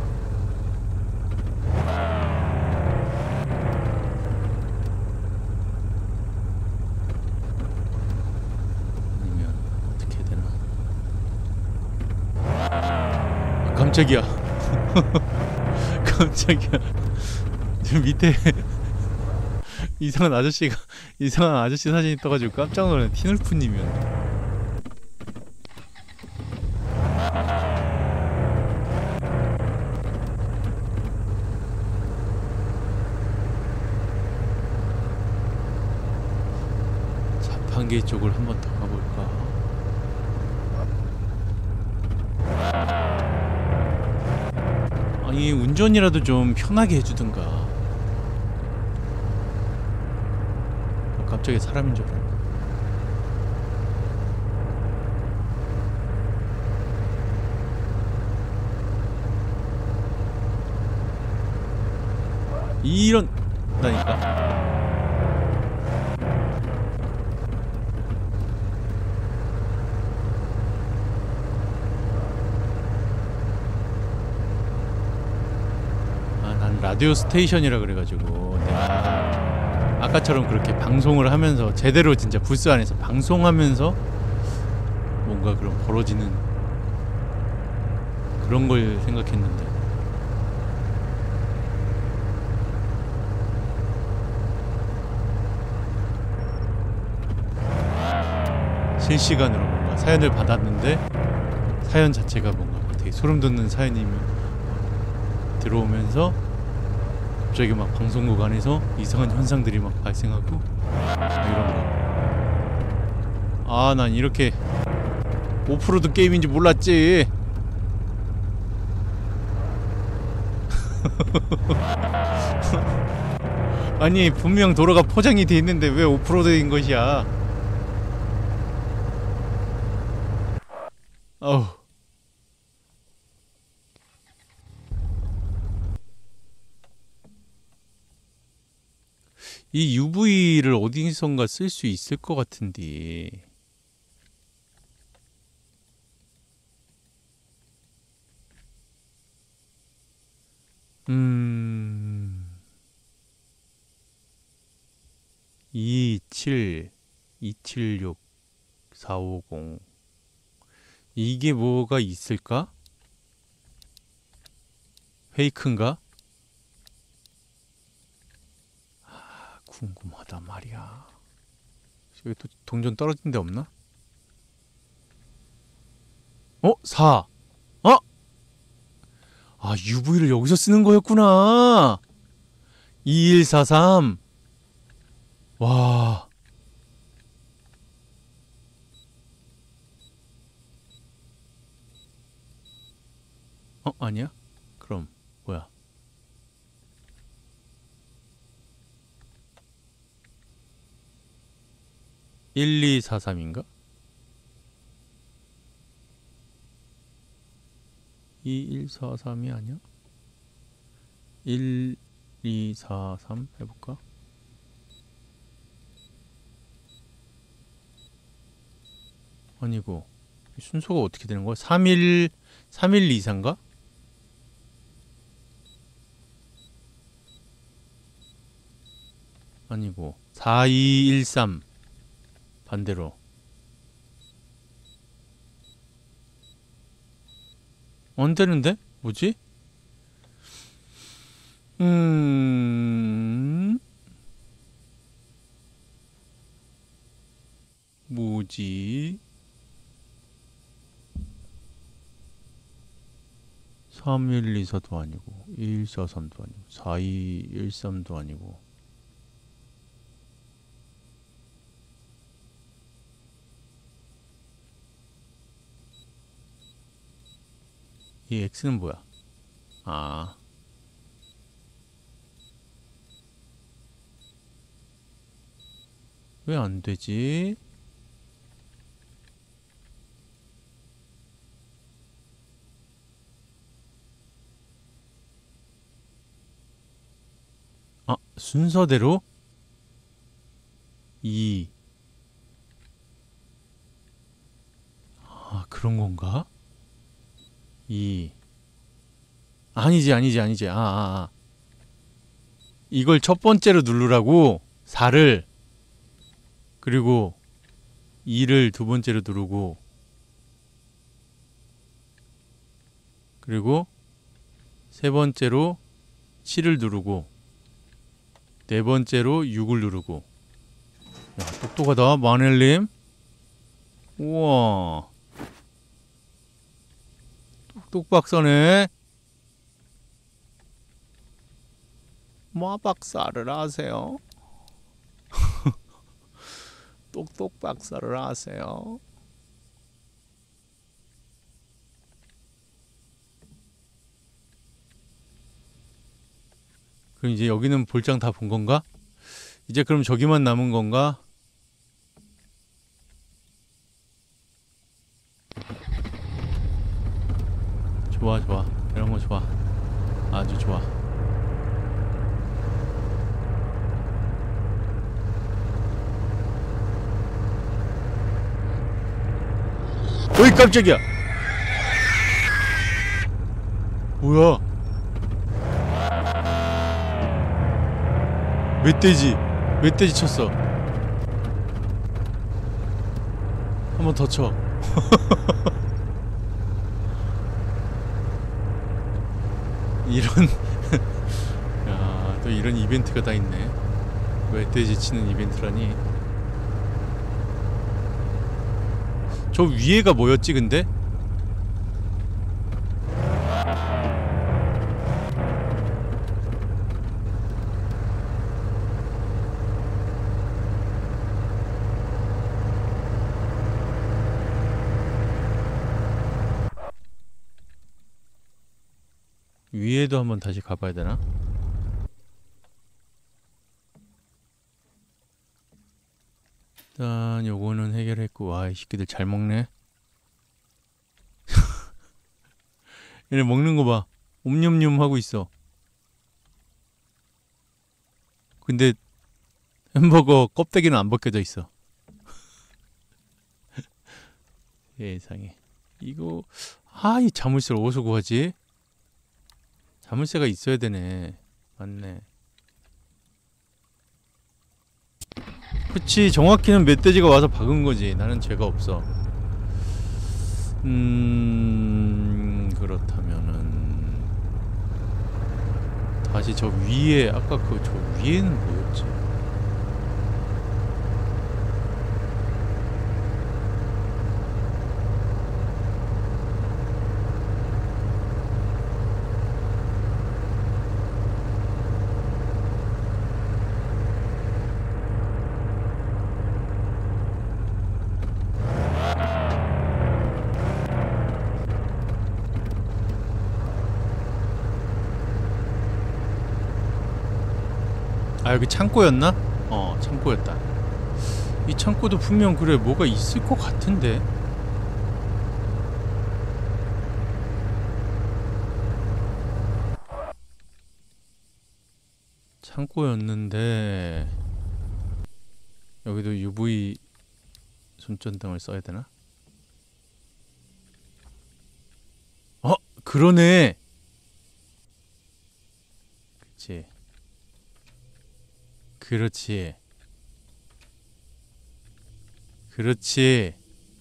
아니면 어떻게 해야 되나? 아, 깜짝이야. 깜짝이야. 저 밑에 이상한 아저씨 사진이 떠가지고 깜짝 놀랐네. 티놀프님이었네. 자판기 쪽을 한번 더 가볼까? 아니, 운전이라도 좀 편하게 해주든가. 갑자기 사람인 줄 알았네. 이런 다니까. 라디오 스테이션이라 그래가지고 내가 아까처럼 그렇게 방송을 하면서 제대로 진짜 부스 안에서 방송하면서 뭔가 그런 벌어지는 그런 걸 생각했는데, 실시간으로 뭔가 사연을 받았는데 사연 자체가 뭔가 되게 소름 돋는 사연이면 들어오면서 갑자기 막 방송국 안에서 이상한 현상들이 막 발생하고 이런 거. 아, 난 이렇게 오프로드 게임인지 몰랐지. 아니 분명 도로가 포장이 돼 있는데 왜 오프로드인 것이야? 어우. 이 UV를 어디선가 쓸 수 있을 것 같은데. 음... 227 276 450 이게 뭐가 있을까? 페이크인가? 아, 궁금하다 말이야. 여기 또 동전 떨어진 데 없나? 4! 어? 아, UV를 여기서 쓰는 거였구나! 2143! 와... 아니야? 그럼 뭐야? 1243인가? 2143이 아니야? 1243 해볼까? 아니고 순서가 어떻게 되는 거야? 3124인가? 아니고 4213 반대로 안 되는데? 뭐지? 뭐지? 3124도 아니고 2143도 아니고 4213도 아니고 이 X는 뭐야? 아, 왜 안 되지? 아, 순서대로? 2. 아, 그런 건가? 2. 아니지. 이걸 첫 번째로 누르라고 4를 그리고 2를 두 번째로 누르고 그리고 세 번째로 7을 누르고 네 번째로 6을 누르고. 야, 똑똑하다 마넬님. 우와, 똑똑박사네. 뭐 박사를 하세요? 똑똑박사를 하세요? 그럼 이제 여기는 볼장 다 본 건가? 이제 그럼 저기만 남은 건가? 좋아. 이런 거 좋아. 아주 좋아. 어이, 깜짝이야. 뭐야? 멧돼지 쳤어. 한 번 더 쳐. 이런 야, 또 이런 이벤트가 다 있네. 멧돼지 치는 이벤트라니. 저 위에가 뭐였지 근데? 위에도 한번 다시 가봐야 되나? 일단 요거는 해결했고. 와, 이 새끼들 잘 먹네. 얘네 먹는 거 봐. 옴뇸뇸 하고 있어. 근데 햄버거 껍데기는 안 벗겨져 있어. 세상에. 이거 이 자물쇠를 어디서 구하지? 자물쇠가 있어야 되네. 맞네. 그치, 정확히는 멧돼지가 와서 박은 거지. 나는 죄가 없어. 그렇다면은 다시 저 위에, 아까 저 위에는 뭐였지? 여기 창고였나? 창고였다. 이 창고도 분명 그래 뭐가 있을 것 같은데. 창고였는데 여기도 UV 손전등을 써야 되나? 그러네. 그치. 그렇지. 그렇지.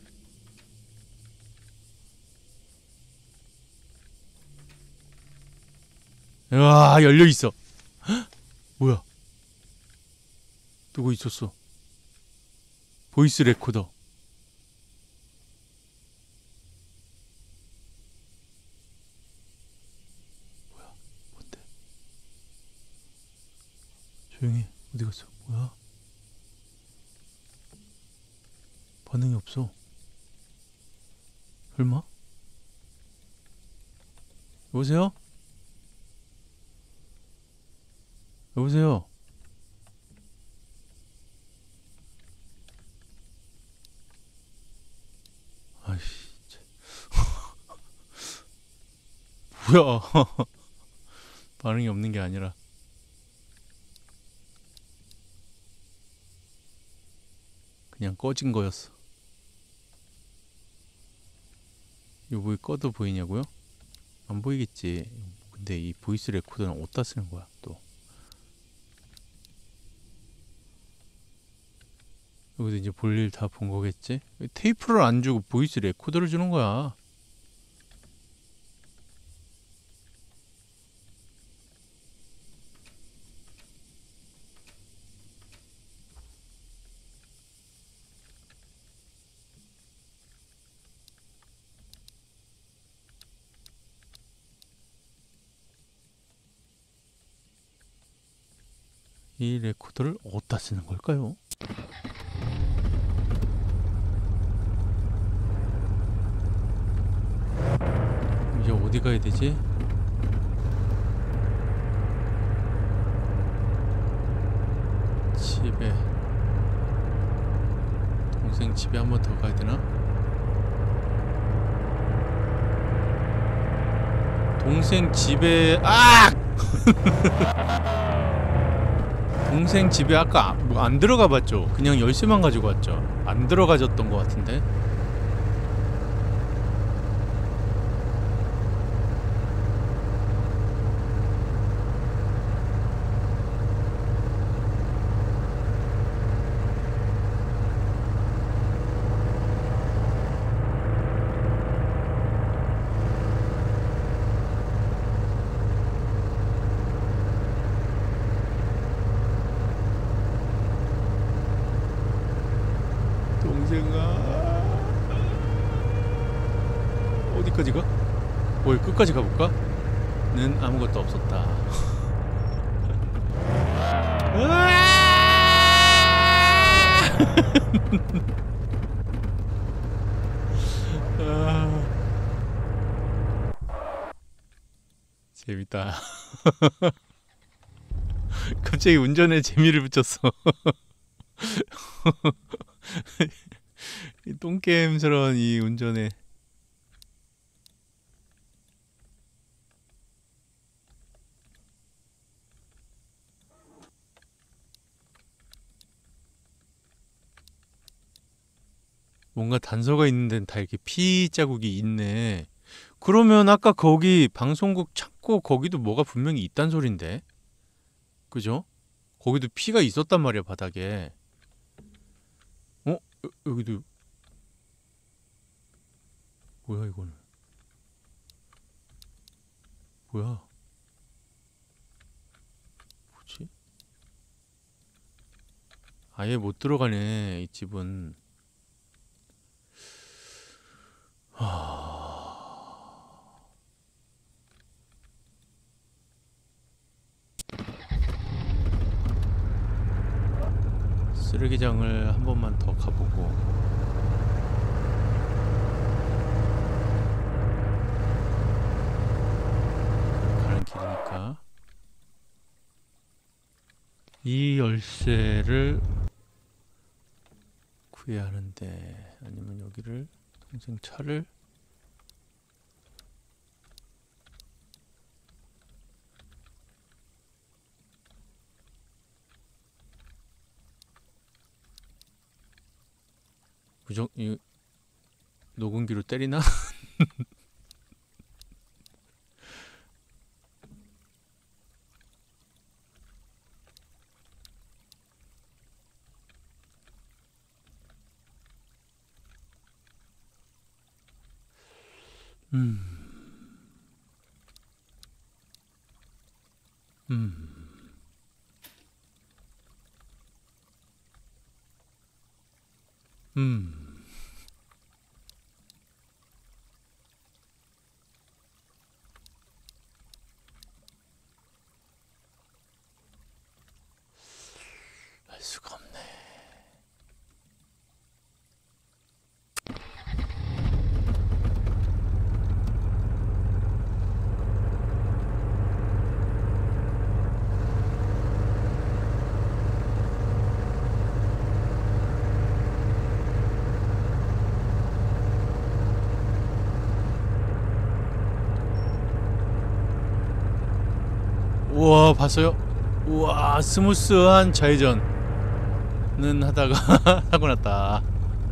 와, 열려 있어. 헉? 뭐야? 누구 있었어? 보이스 레코더. 뭐야? 뭔데? 조용히 해. 어디 갔어? 뭐야? 반응이 없어. 설마? 여보세요? 여보세요? 아이씨. 뭐야? 반응이 없는 게 아니라 그냥 꺼진 거였어. 이거 꺼도 보이냐고요? 안 보이겠지. 근데 이 보이스 레코더는 어디다 쓰는 거야 또? 여기서 이제 볼일 다 본 거겠지? 테이프를 안 주고 보이스 레코더를 주는 거야. 이 레코더를 어디다 쓰는 걸까요? 이제 어디 가야 되지? 집에, 동생 집에 한 번 더 가야 되나? 동생 집에 동생 집에 아까 뭐 안 들어가 봤죠? 그냥 열쇠만 가지고 왔죠? 안 들어가졌던 것 같은데? 어디까지 가? 끝까지 가볼까? 는 아무것도 없었다. 재밌다. 갑자기 운전에 재미를 붙였어. 이 똥게임스러운 이 운전에. 뭔가 단서가 있는 데는 다 이렇게 피 자국이 있네. 그러면 아까 거기 방송국 창고 거기도 뭐가 분명히 있단 소린데, 그죠? 거기도 피가 있었단 말이야, 바닥에. 어? 여기도 뭐야 이거는? 뭐야? 뭐지? 아예 못 들어가네, 이 집은. 쓰레기장을 한 번만 더 가보고. 가는 길이니까. 이 열쇠를 구해야 하는데, 아니면 여기를, 동생 차를. 이 녹음기로 때리나? 음. 알 수가 없네. 우와, 봤어요? 우와, 스무스한 좌회전은 하다가 사고 났다.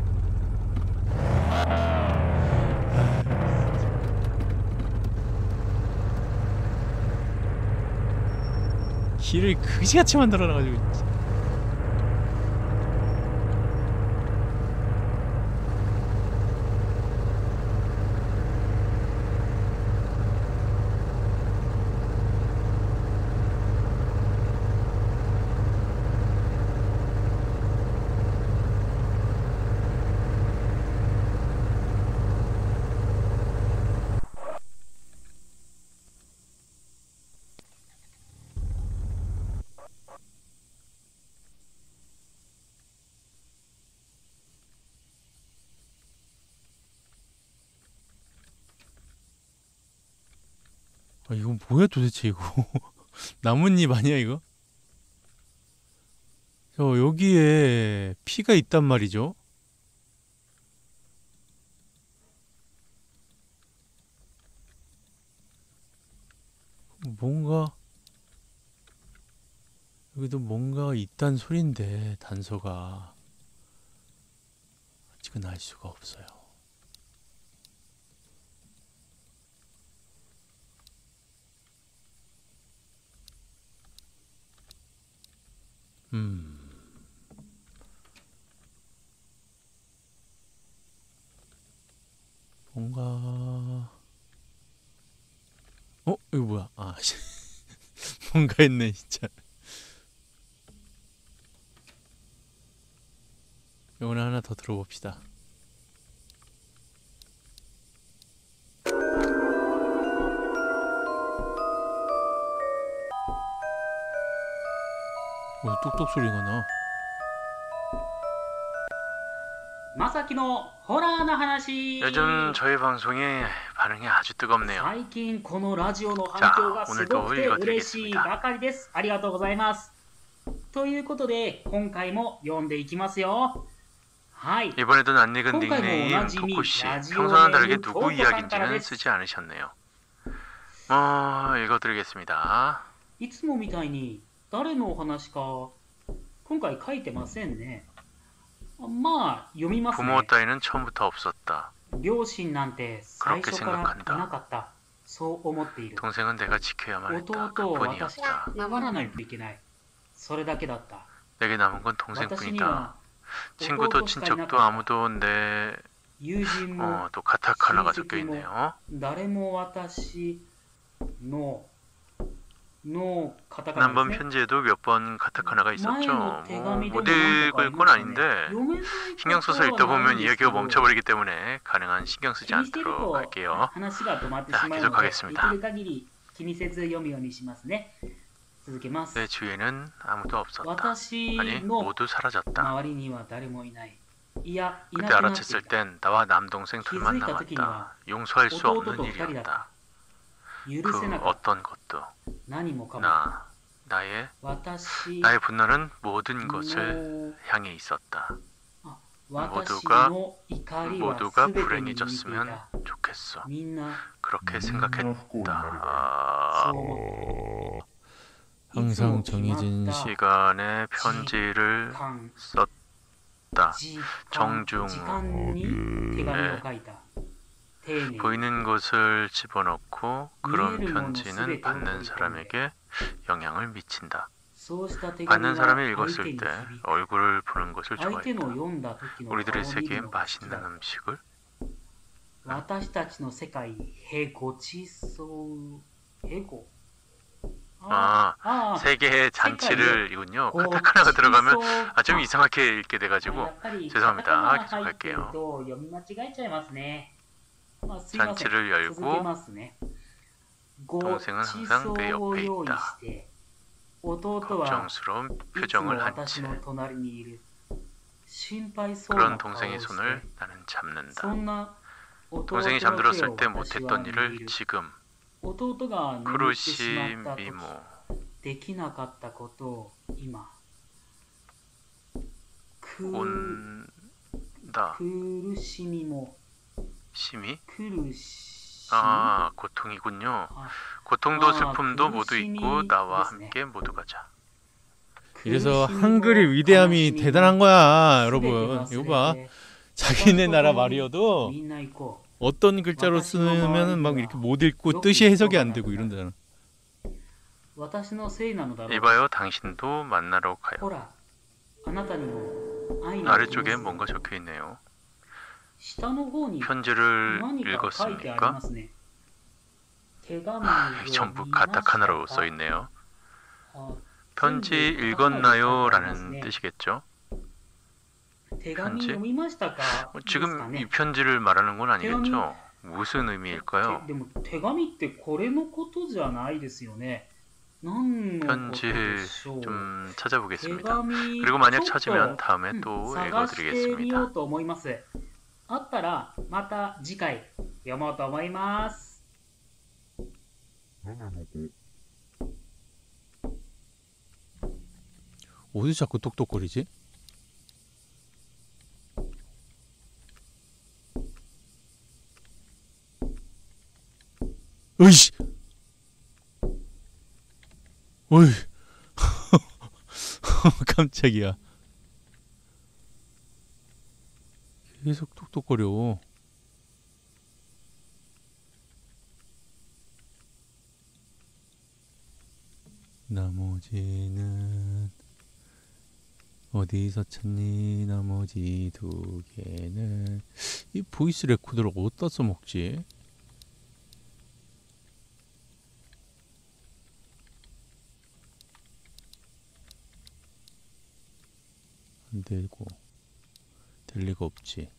길을 그지같이 만들어놔가지고. 아, 이건 뭐야 도대체 이거? 나뭇잎 아니야 이거? 저 여기에 피가 있단 말이죠. 뭔가 여기도 뭔가 있단 소린데 단서가 아직은 알 수가 없어요. 뭔가 이거 뭐야? 아 뭔가 했네 진짜. 이거는 하나 더 들어봅시다. 뚝뚝 소리가 나. 요즘 저희 방송에 반응이 아주 뜨겁네요. 자, 오늘도 읽어드리겠습니다. ということで今回も読んでいきますよ。 이번에도 낯익은 닉네임 오나지미 토코씨. 라지오 평소와는 다르게 네이무 누구 토코상 이야기인지는 からです。 쓰지 않으셨네요. 읽어드리겠습니다. いつもみたいに誰のお話か今回書いてませんね。まあ読みますね。 부모 따위는 처음부터 없었다. 両親なんて最 그렇게 初からい 생각한다. なかった。そう思っている。 동생은 내가 지켜야만 했다. 弟を私 그뿐이었다. が守らないといけない。それだけだった。 내게 남은 건 私に 동생뿐이다. は 친구도 弟しかいなか 친척도 った。 아무도 내 友人も 또 카타카나가 적혀 親戚も 있네요. 誰も私のカタカナです 지난번 ね。 편지에도 몇 번 카타카나가 前 있었죠. の手紙で 못 も何度かあ 읽을 り 건 ましたね。 아닌데 読めない 신경 こ 써서 とは 읽다 ない 보면 んですけ 이야기가 ど、 멈춰버리기 때문에 가능한 신경 쓰지 気にしてる 않도록 と 할게요. 話が止まってし 자, まうので、でき 계속하겠습니다. る限り気にせず読むようにしますね。続けます。 내 주위에는 아무도 없었다. 私 아니 の 모두 사라졌다. 周りには誰もいない。いや、いな 그때 くなってい 알아챘을 た。 땐 나와 남동생 둘만 기술이 같은 남았다. 용서할 수 弟 없는 と二人だっ 일이었다. た。許 그 せなかった。 어떤 것도 何もかも。 나의 私 분노는 모든 것을 の 향해 있었다. 私 모두가 の怒りは 모두가 全てに向いてい 불행해졌으면 た。 좋겠어. みんな 그렇게 そう 생각했다. 思って 항상 정해진 시간에 편지를 間 썼다. 時間 정중 時間に手紙を書いた。丁寧に 보이는 것을 집어넣고 그런 이해를 편지는 모르는 받는 수레 사람에게 영향을 미친다. そうした手紙 받는 は 사람이 相手 읽었을 に 때 響く。 얼굴을 보는 것을 相手の 좋아했다. 読んだ時の顔を 우리들의 見る 세계에 のが好き 맛있는 だった。 음식을 私たちの世界へごちそうへご 세계의 잔치를이군요. 카타카나가 들어가면 좀 이상하게 읽게 돼가지고 죄송합니다. 계속할게요. 잔치를 열고 동생은 항상 내 옆에 있다. 걱정스러운 표정을 한 채 그런 동생의 손을 나는 잡는다. 동생이 잠들었을 때 못했던 일을 지금 쿠루시 미모 できなかったことを今 온다. 苦しみも 심이? 苦し 고통이군요. 고통도 슬픔도 모두 있고 나와 함께 모두 가자. 이래서 한글의 위대함이 대단한 거야, 여러분. 이거 봐. 자기네 나라 말이어도 어떤 글자로 쓰면은 막 이렇게 못 읽고 뜻이 해석이 안 되고 이런다잖아. 이봐요, 당신도 만나러 가요. 아래쪽에 뭔가 적혀 있네요. 편지를 읽었습니까? 전부 카타카나로 써 있네요. 편지 읽었나요? 라는 뜻이겠죠? 편지? 지금 이 편지를 말하는 건 아니겠죠? 무슨 의미일까요? 편지 좀 찾아보겠습니다. 그리고 만약 찾으면 다음에 또 읽어드리겠습니다. あったらまた次回読もうと思います。 어디 자꾸 똑똑거리지? 으이씨! 어이! 깜짝이야. 계속 똑똑거려. 나머지는 어디서 찾니? 나머지 두 개는 이 보이스 레코더를 어디다 써먹지? 안 되고 될 리가 없지.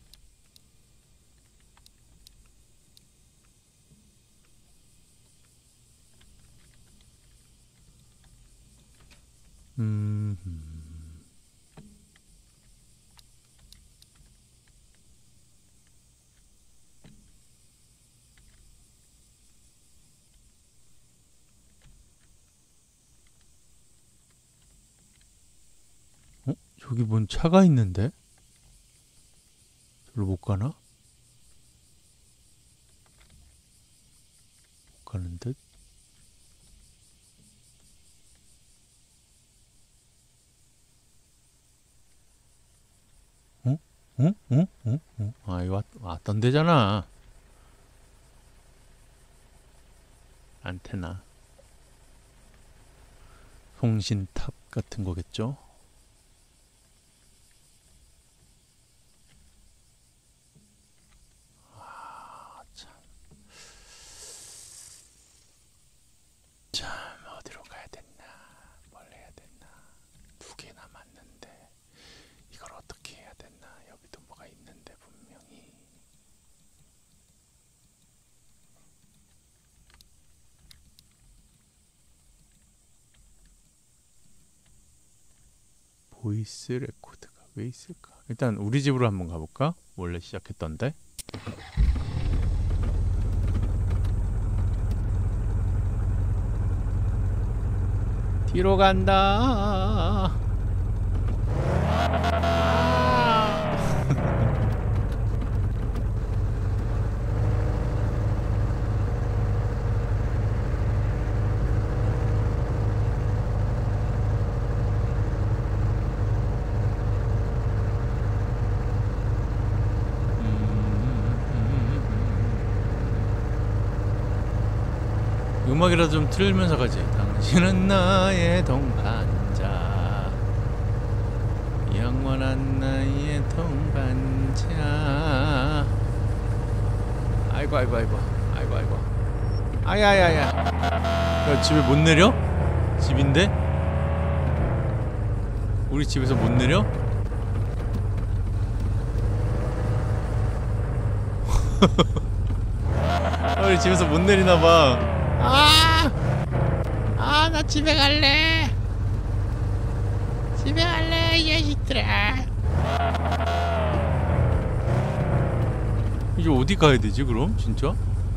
저기 뭔 차가 있는데? 별로 못 가나? 못 가는 듯? 어? 어? 어? 어? 어? 아, 이거 왔던 데잖아. 안테나. 송신탑 같은 거겠죠? 참, 어디로 가야 됐나? 뭘 해야 됐나? 두 개 남았는데 이걸 어떻게 해야 됐나? 여기도 뭐가 있는데 분명히. 보이스 레코드가 왜 있을까? 일단 우리 집으로 한번 가볼까? 원래 시작했던데. 뒤로 간다. 음악이라도 좀 틀면서 가지. 당신은 나의 동반자, 영원한 나의 동반자. 아이고 아이고 아이고 아이고 아이고. 아야야야. 야, 집에 못 내려? 집인데? 우리 집에서 못 내려? 우리 집에서 못 내리나봐. 나 집에 갈래. 집에 갈래, 이 자식들아. 이제 어디 가야 되지, 그럼? 진짜?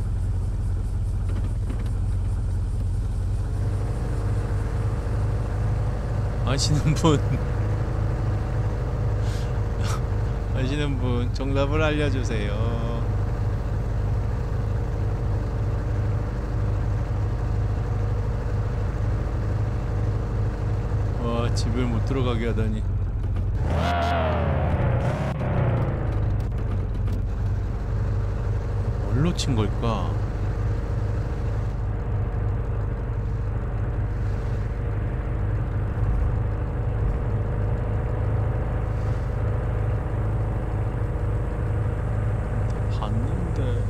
아시는 분 아시는 분 정답을 알려주세요. 집을 못 들어가게 하다니. 뭘로 친 걸까? 봤는데.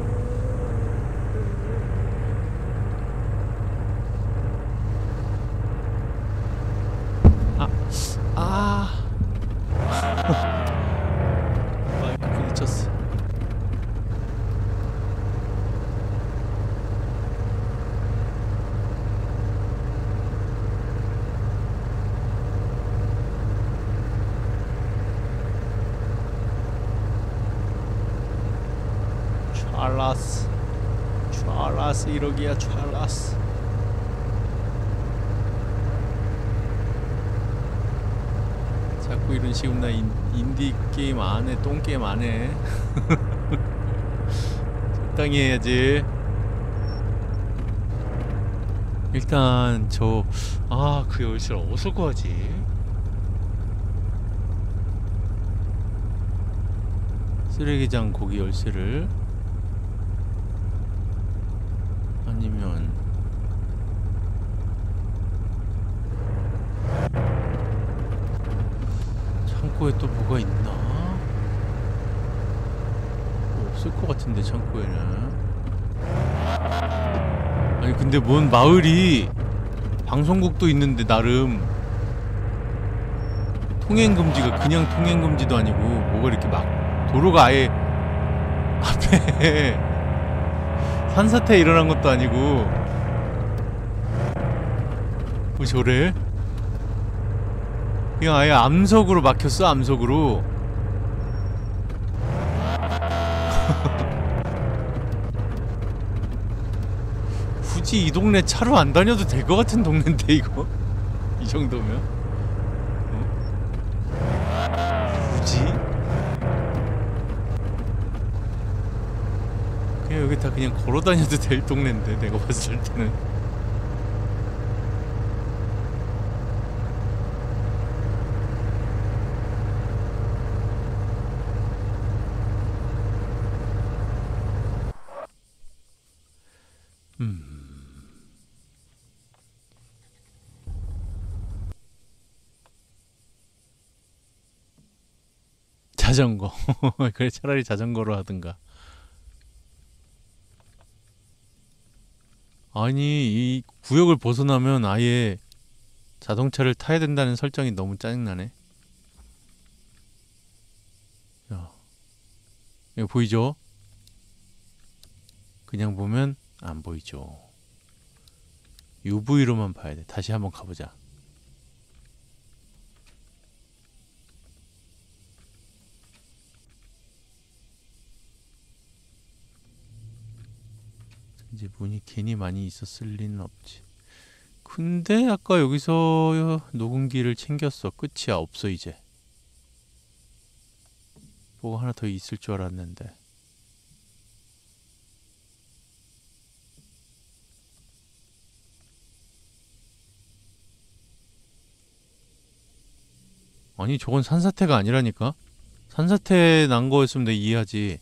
마이크 부딪혔어. 찰라스 1억이야. 찰라스. 자꾸 이런 식으로 나 인디 게임 안 해. 똥 게임 안 해. 적당히 해야지. 일단 그 열쇠를 어디서 구하지? 쓰레기장 거기 열쇠를, 아니면 창고에 또 뭐가 있나? 없을 것 같은데, 창고에는. 아니 근데 뭔 마을이 방송국도 있는데 나름 통행금지가 그냥 통행금지도 아니고 뭐가 이렇게 막 도로가 아예 앞에 산사태 일어난 것도 아니고 뭐 저래? 그냥 아예 암석으로 막혔어. 암석으로. 굳이 이 동네 차로 안 다녀도 될 것 같은 동네인데 이거? 이 정도면? 굳이? 여기 다 그냥 걸어 다녀도 될 동네인데 내가 봤을 때는. 자전거. 그래 차라리 자전거로 하든가. 아니 이 구역을 벗어나면 아예 자동차를 타야 된다는 설정이 너무 짜증나네. 야, 이거 보이죠? 그냥 보면 안 보이죠. UV로만 봐야 돼. 다시 한번 가보자. 이제 문이 괜히 많이 있었을 리는 없지. 근데 아까 여기서 녹음기를 챙겼어. 끝이야. 없어 이제. 뭐가 하나 더 있을 줄 알았는데. 아니 저건 산사태가 아니라니까. 산사태 난 거였으면 내가 이해하지.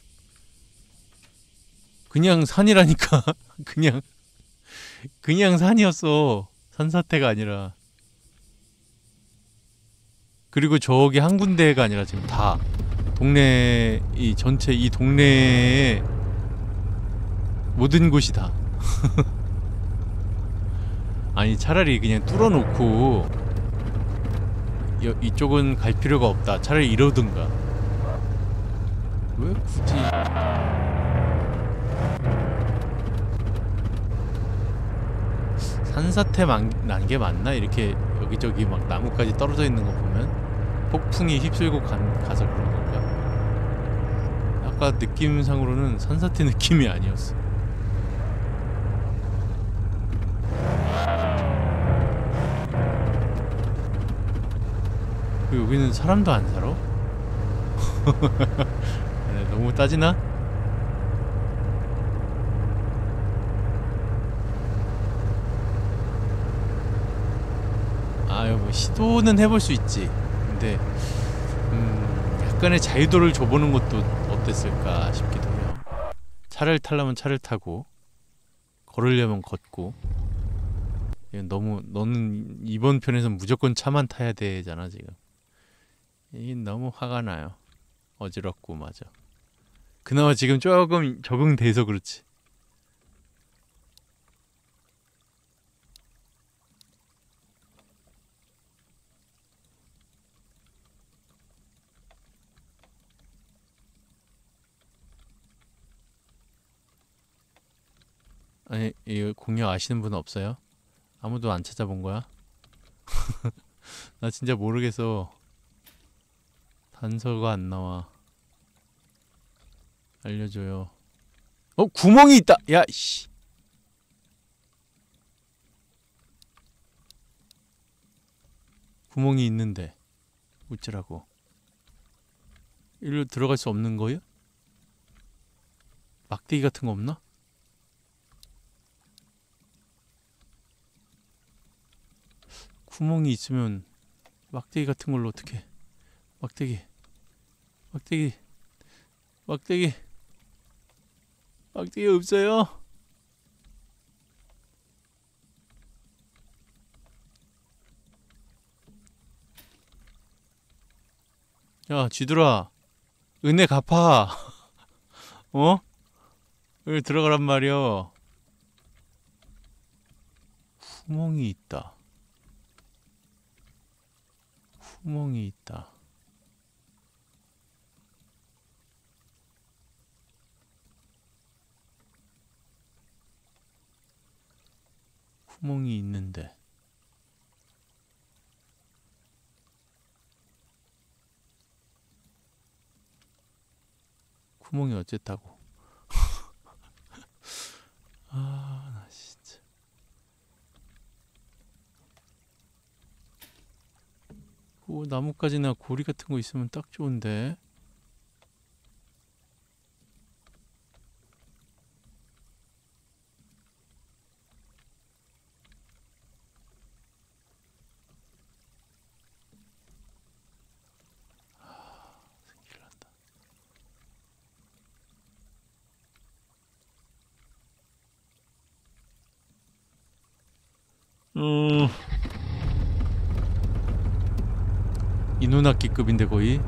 그냥 산이라니까. 그냥 산이었어. 산사태가 아니라. 그리고 저기 한 군데가 아니라 지금 다 동네 이 전체 이 동네의 모든 곳이 다. 아니 차라리 그냥 뚫어놓고 이쪽은 갈 필요가 없다. 차라리 이러든가. 왜 굳이? 산사태 난 게 맞나? 이렇게 여기저기 막 나무까지 떨어져 있는 거 보면 폭풍이 휩쓸고 가서 그런 건가? 아까 느낌상으로는 산사태 느낌이 아니었어. 여기는 사람도 안 살아? 너무 따지나? 뭐 시도는 해볼 수 있지. 근데 약간의 자유도를 줘보는 것도 어땠을까 싶기도 해요. 차를 타려면 차를 타고 걸으려면 걷고. 너무 너는 이번 편에선 무조건 차만 타야 되잖아 지금. 이게 너무 화가 나요. 어지럽고 맞아. 그나마 지금 조금 적응돼서 그렇지. 아니 이 공략 아시는 분 없어요? 아무도 안 찾아본 거야? 나 진짜 모르겠어. 단서가 안 나와. 알려줘요. 구멍이 있다. 야 씨. 구멍이 있는데 어쩌라고. 일로 들어갈 수 없는 거예요? 막대기 같은 거 없나? 구멍이 있으면 막대기 같은 걸로 어떻게? 막대기 없어요? 야 쥐들아 은혜 갚아. 어? 여기 들어가란 말이여. 구멍이 있다. 구멍이 있다. 구멍이 있는데. 구멍이 어쨌다고. 아, 나 진짜. 나뭇가지나 고리 같은 거 있으면 딱 좋은데. 인문학기급인데 거의.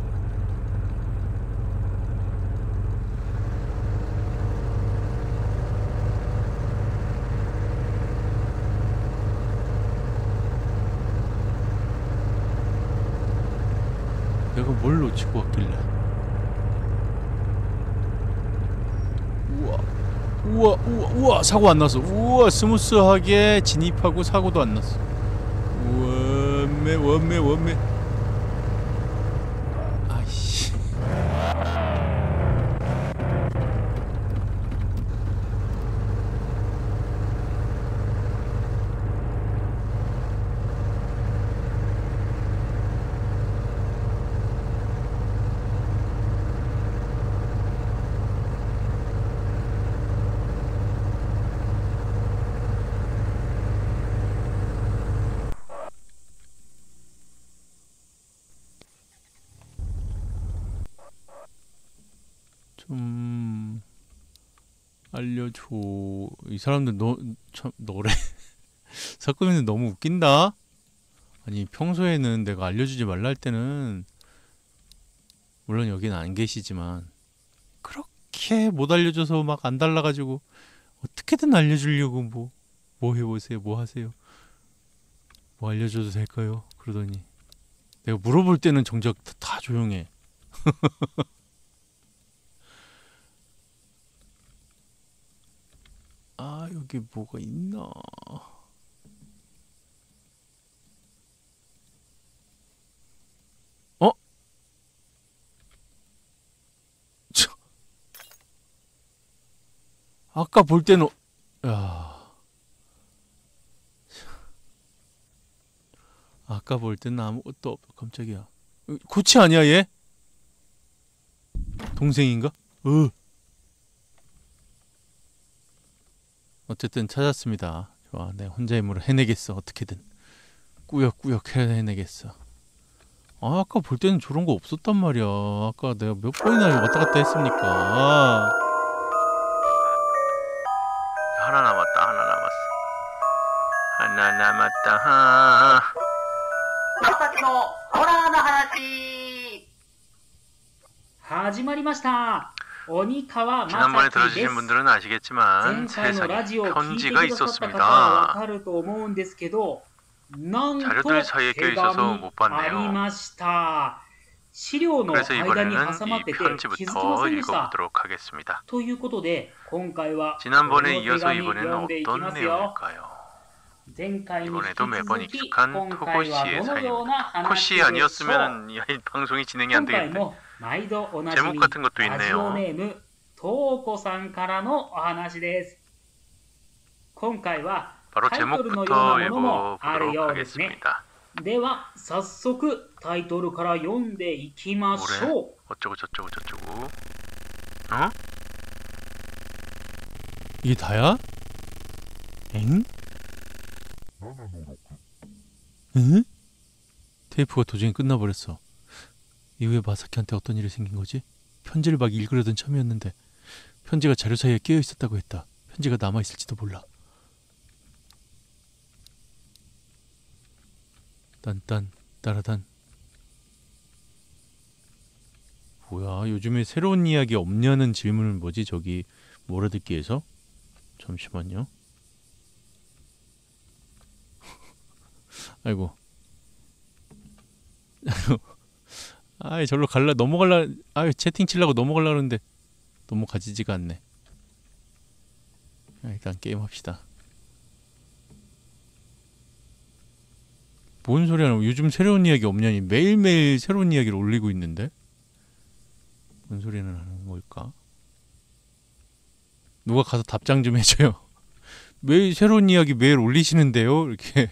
내가 뭘 놓치고 왔길래. 우와 사고 안 났어. 우와 스무스하게 진입하고 사고도 안 났어. 원매 아이씨. 좀 알려줘. 이 사람들 참 노래 섞으면 너무 웃긴다. 아니 평소에는 내가 알려주지 말라 할 때는 물론 여기는 안 계시지만 그렇게 못 알려줘서 막 안 달라가지고 어떻게든 알려주려고 뭐 해보세요, 뭐 하세요, 뭐 알려줘도 될까요? 그러더니 내가 물어볼 때는 정작 다 조용해. 아 여기 뭐가 있나? 어? 아까 볼 때는 야 아까 볼 때는 아무것도 깜짝이야. 코치 아니야 얘? 동생인가? 어쨌든 찾았습니다. 좋아, 내가 혼자 힘으로 해내겠어. 어떻게든 꾸역꾸역 해내겠어. 아까 볼 때는 저런 거 없었단 말이야. 아까 내가 몇 번이나 왔다 갔다 했습니까? 하나 남았다. 하나 남았다. 마사키의 호러の 話. 始まりました。 지난번에 들어주신 분들은 아시겠지만 세상에 편지가 있었습니다. 자료들 사이에 껴있어서 못 봤네요. 그래서 이번에는 이 편지부터 읽어보도록 하겠습니다. 지난번에 이어서 이번에는 어떤 내용일까요? 이번에도 매번 익숙한 토고시의 사연입니다. 토고시 아니었으면 이 방송이 진행이 안 되겠네. 제목 같은 것도 있네요. 바로 제목부터 읽어보도록 하겠습니다. 뭐래? 어쩌고 저쩌고. 이게 다야? 엥? 응? 테이프가 도중에 끝나버렸어. 이후에 마사키한테 어떤 일이 생긴 거지? 편지를 막 읽으려던 참이었는데 편지가 자료 사이에 끼어 있었다고 했다. 편지가 남아있을지도 몰라. 딴딴 따라단. 뭐야 요즘에 새로운 이야기 없냐는 질문은 뭐지? 저기 몰아듣기에서? 잠시만요. 아이고 아이 절로 넘어갈라. 아이 채팅 치려고 넘어갈라 그러는데 넘어가지지가 않네. 일단 게임합시다. 뭔 소리야? 요즘 새로운 이야기 없냐니. 매일매일 새로운 이야기를 올리고 있는데 뭔 소리는 하는 걸까? 누가 가서 답장 좀 해줘요. 매일 새로운 이야기 매일 올리시는데요? 이렇게.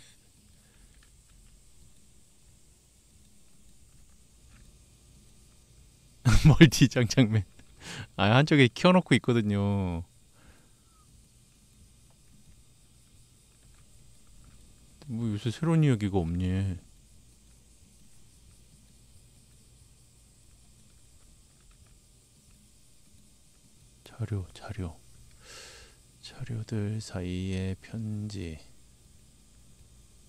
멀티 장창맨. 한쪽에 켜놓고 있거든요. 뭐 요새 새로운 이야기가 없니? 자료들 사이에 편지.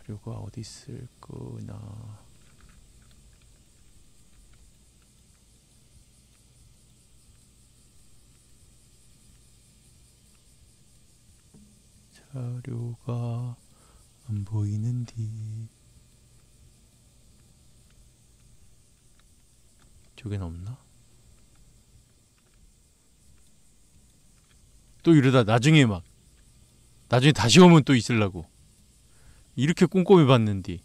자료가 어디 있을거나. 자료가 안 보이는디. 저긴 없나? 또 이러다 나중에 다시 오면 또 있으려고. 이렇게 꼼꼼히 봤는디.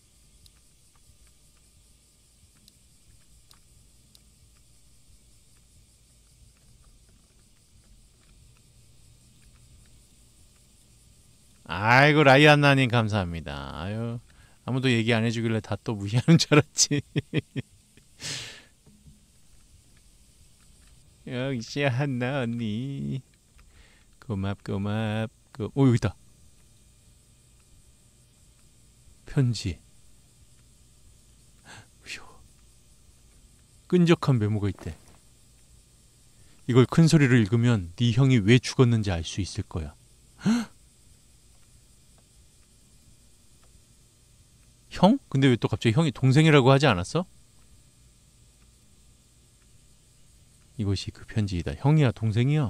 아이고 라이안나님 감사합니다. 아유 아무도 얘기 안 해주길래 다 또 무시하는 줄 알았지. 역시 한나 언니 고맙. 오 여기 있다. 편지. 휴. 끈적한 메모가 있대. 이걸 큰 소리로 읽으면 네 형이 왜 죽었는지 알 수 있을 거야. 형? 근데 왜 또 갑자기 형이 동생이라고 하지 않았어? 이것이 그 편지이다. 형이야 동생이야?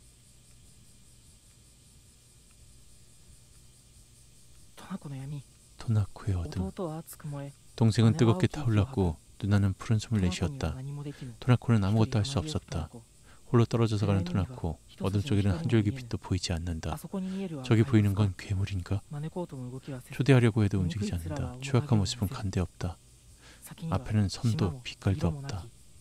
토나코의 어둠. 동생은 뜨겁게 타올랐고 누나는 푸른 숨을 내쉬었다. 토나코는 아무것도 할 수 없었다. 홀로 떨어져서 가는 토나코. 어둠 속에는 한 줄기 빛도 보이지 않는다. 저기 보이는 건 괴물인가? 초대하려고 해도 움직이지 않는다. 추악한 모습은 간데 없다. 앞에는 섬도 빛깔도 없다.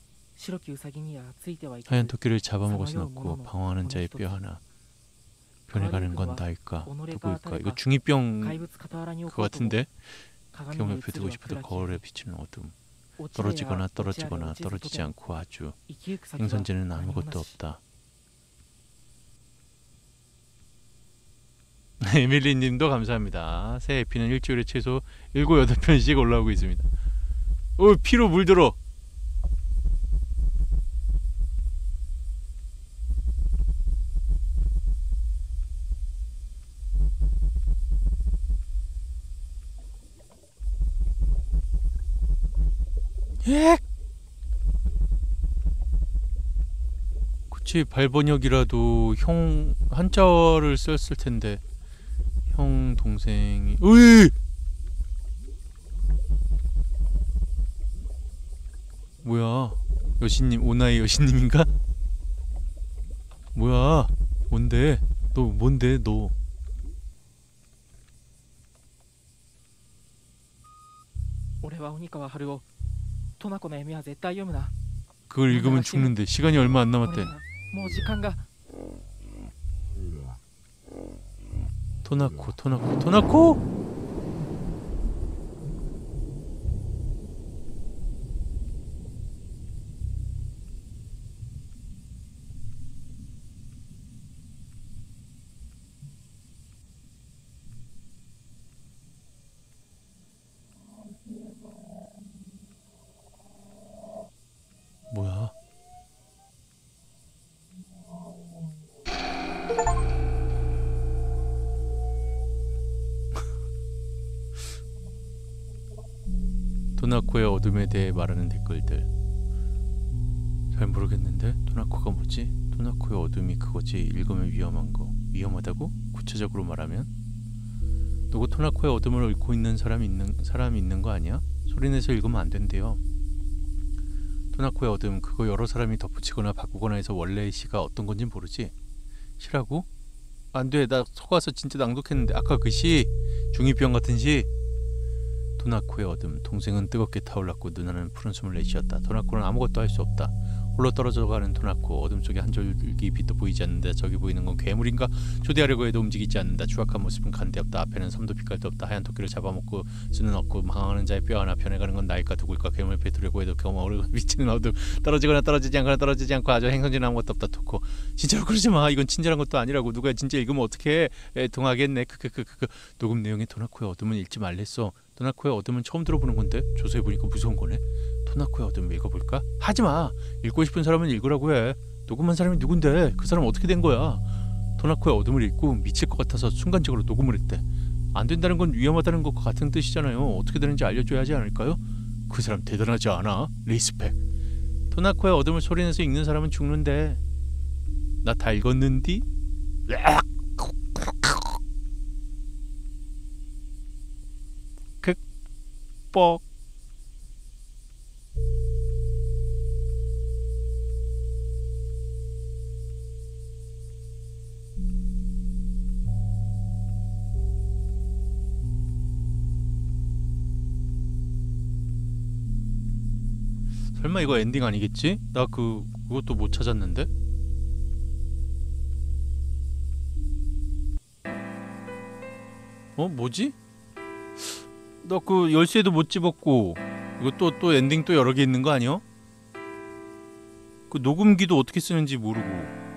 하얀 토끼를 잡아먹어서 넣고 방황하는 자의 뼈 하나. 변해가는 건 나일까? 누구일까? 이거 중2병 그거 같은데? 기억 옆에 두고 싶어도 거울에 비치는 어둠. 떨어지거나 떨어지지 않고 아주 행선지는 아무것도 없다. 에밀리님도 감사합니다. 새 에피는 일주일에 최소 7, 8편씩 올라오고 있습니다. 오 피로 물들어. 그치 발번역이라도 형 한자를 썼을 텐데 형 동생이 으이 뭐야 여신님 오나이 여신님인가? 뭐야 뭔데 너 뭔데 너 그걸 읽으면 죽는데 시간이 얼마 안 남았대. 토나코 뭐야? 토나코의 어둠에 대해 말하는 댓글들. 잘 모르겠는데 토나코가 뭐지? 토나코의 어둠이 그거지. 읽으면 위험한 거. 위험하다고? 구체적으로 말하면? 누구 토나코의 어둠을 읽고 있는 사람이 있는 거 아니야? 소리내서 읽으면 안 된대요. 토나코의 어둠 그거 여러 사람이 덧붙이거나 바꾸거나 해서 원래의 시가 어떤 건진 모르지? 시라고? 안돼 나 속아서 진짜 낭독했는데 아까 그 시 중2병 같은 시. 토나코의 어둠. 동생은 뜨겁게 타올랐고 누나는 푸른 숨을 내쉬었다. 토나코는 아무것도 할 수 없다. 홀로 떨어져가는 토나코. 어둠 속에 한 줄기 빛도 보이지 않는다. 저기 보이는 건 괴물인가? 초대하려고 해도 움직이지 않는다. 추악한 모습은 간데 없다. 앞에는 섬도 빛깔도 없다. 하얀 토끼를 잡아먹고 수는 없고 방황하는 자의 뼈 하나. 변해가는 건 나일까 누굴까? 괴물 뱉으려고 해도 겨울에 비치는 어둠. 떨어지거나 떨어지지 않고 아주 행선지는 아무것도 없다. 토코. 진짜로 그러지 마. 이건 친절한 것도 아니라고. 누가 진짜 읽으면 어떡해. 동하겠네. 녹음 내용에 토나코의 어둠은 읽지 말랬어. 토나코의 어둠은 처음 들어보는 건데 조사해보니까 무서운 거네. 토나코의 어둠 읽어볼까? 하지마. 읽고 싶은 사람은 읽으라고 해. 녹음한 사람이 누군데? 그 사람 어떻게 된 거야? 토나코의 어둠을 읽고 미칠 것 같아서 순간적으로 녹음을 했대. 안 된다는 건 위험하다는 것과 같은 뜻이잖아요. 어떻게 되는지 알려줘야 하지 않을까요? 그 사람 대단하지 않아? 리스펙. 토나코의 어둠을 소리내서 읽는 사람은 죽는데 나 다 읽었는디? 극복. 설마 이거 엔딩 아니겠지? 나 그것도 못 찾았는데? 뭐지? 나 그 열쇠도 못 집었고 이거 또 엔딩 또 여러 개 있는 거 아니야? 그 녹음기도 어떻게 쓰는지 모르고.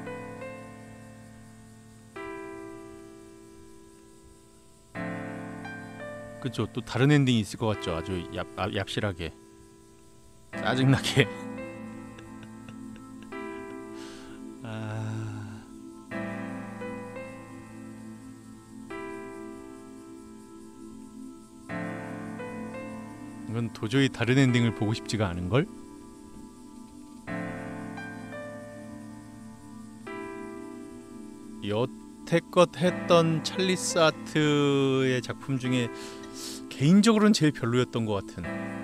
그쵸? 또 다른 엔딩이 있을 것 같죠? 아주 얍실하게 짜증나게. 이건 도저히 다른 엔딩을 보고 싶지가 않은걸? 여태껏 했던 찰리스 아트의 작품 중에 개인적으로는 제일 별로였던 것 같은.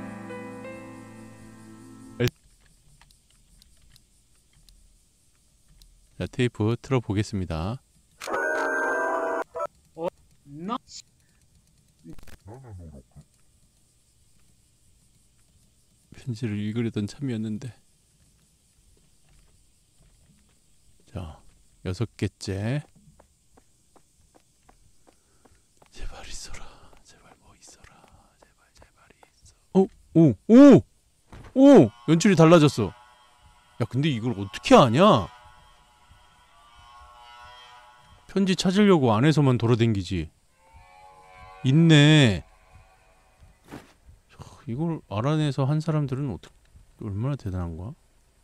자, 테이프 틀어보겠습니다. 편지를 읽으려던 참이었는데. 자, 6개째. 제발 있어라. 제발 뭐 있어라. 제발 있어. 오! 연출이 달라졌어. 야, 근데 이걸 어떻게 아냐? 편지 찾으려고 안에서만 돌아다니지. 있네. 이걸 알아내서 한 사람들은 얼마나 대단한 거야?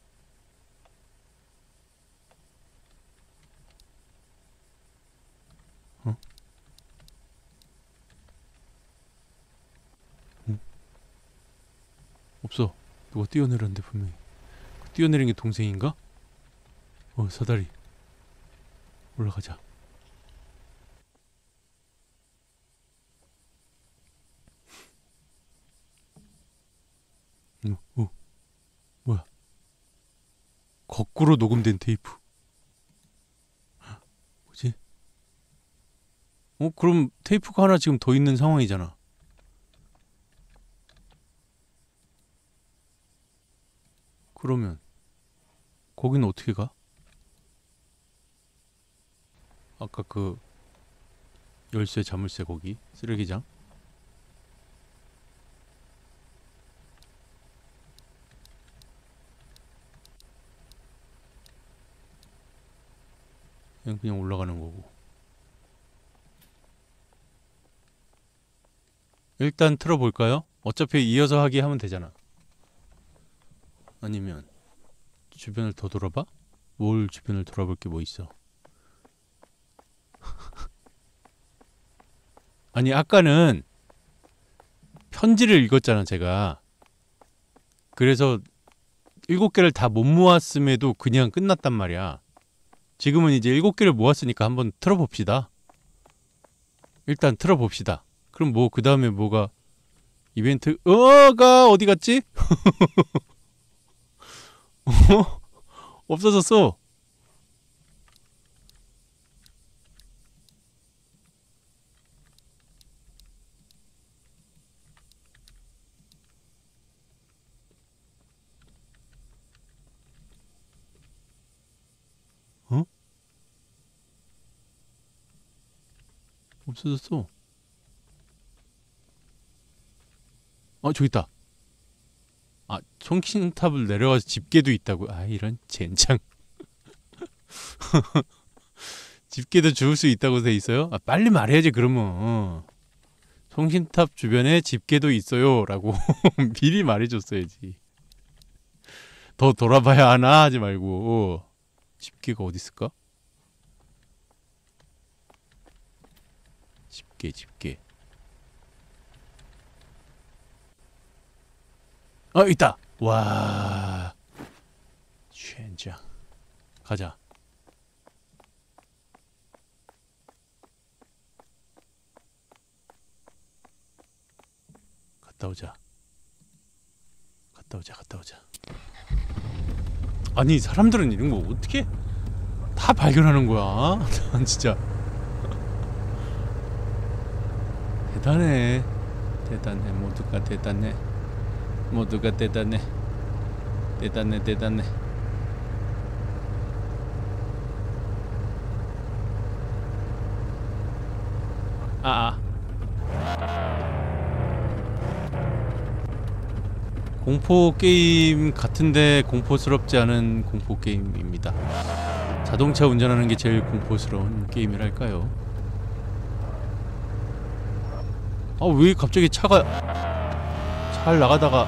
없어. 누가 뛰어내렸는데 분명히. 뛰어내린 게 동생인가? 사다리. 올라가자. 뭐야? 거꾸로 녹음된 테이프. 뭐지? 그럼 테이프가 하나 지금 더 있는 상황이잖아. 그러면 거기는 어떻게 가? 아까 그 열쇠 자물쇠 거기 쓰레기장? 그냥 올라가는 거고. 일단 틀어볼까요? 어차피 이어서 하기 하면 되잖아. 아니면 주변을 더 돌아봐? 뭘 주변을 돌아볼 게 뭐 있어? 아니 아까는 편지를 읽었잖아 제가. 그래서 7개를 다 못 모았음에도 그냥 끝났단 말이야. 지금은 이제 7개를 모았으니까 한번 틀어봅시다. 일단 틀어봅시다. 그럼 뭐 그 다음에 뭐가 이벤트 가 어디 갔지? 없어졌어. 없어졌어. 저기 있다. 청신탑을 내려가서 집게도 있다고. 이런 젠장. 집게도 주울 수 있다고 돼 있어요? 빨리 말해야지 그러면. 청신탑 주변에 집게도 있어요 라고 미리 말해줬어야지. 더 돌아봐야 하나 하지 말고. 집게가 어디 있을까? 집게. 아, 있다. 와, 젠장. 가자. 갔다 오자. 아니, 사람들은 이런 거 어떻게 다 발견하는 거야? 난 진짜 대단해. 모두가 대단해. 대단해. 공포 게임 같은데 공포스럽지 않은 공포 게임입니다. 자동차 운전하는 게 제일 공포스러운 게임이랄까요? 아, 왜 갑자기 차가 잘 나가다가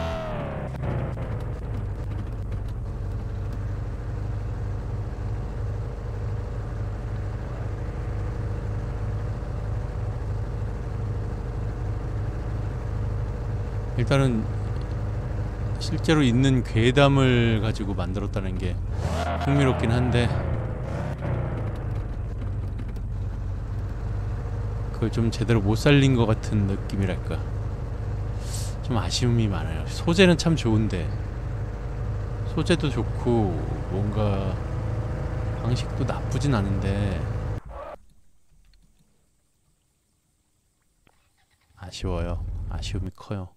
일단은 실제로 있는 괴담을 가지고 만들었다는 게 흥미롭긴 한데 그걸 좀 제대로 못 살린 것 같은 느낌이랄까. 좀 아쉬움이 많아요. 소재는 참 좋은데, 소재도 좋고 뭔가 방식도 나쁘진 않은데 아쉬워요. 아쉬움이 커요.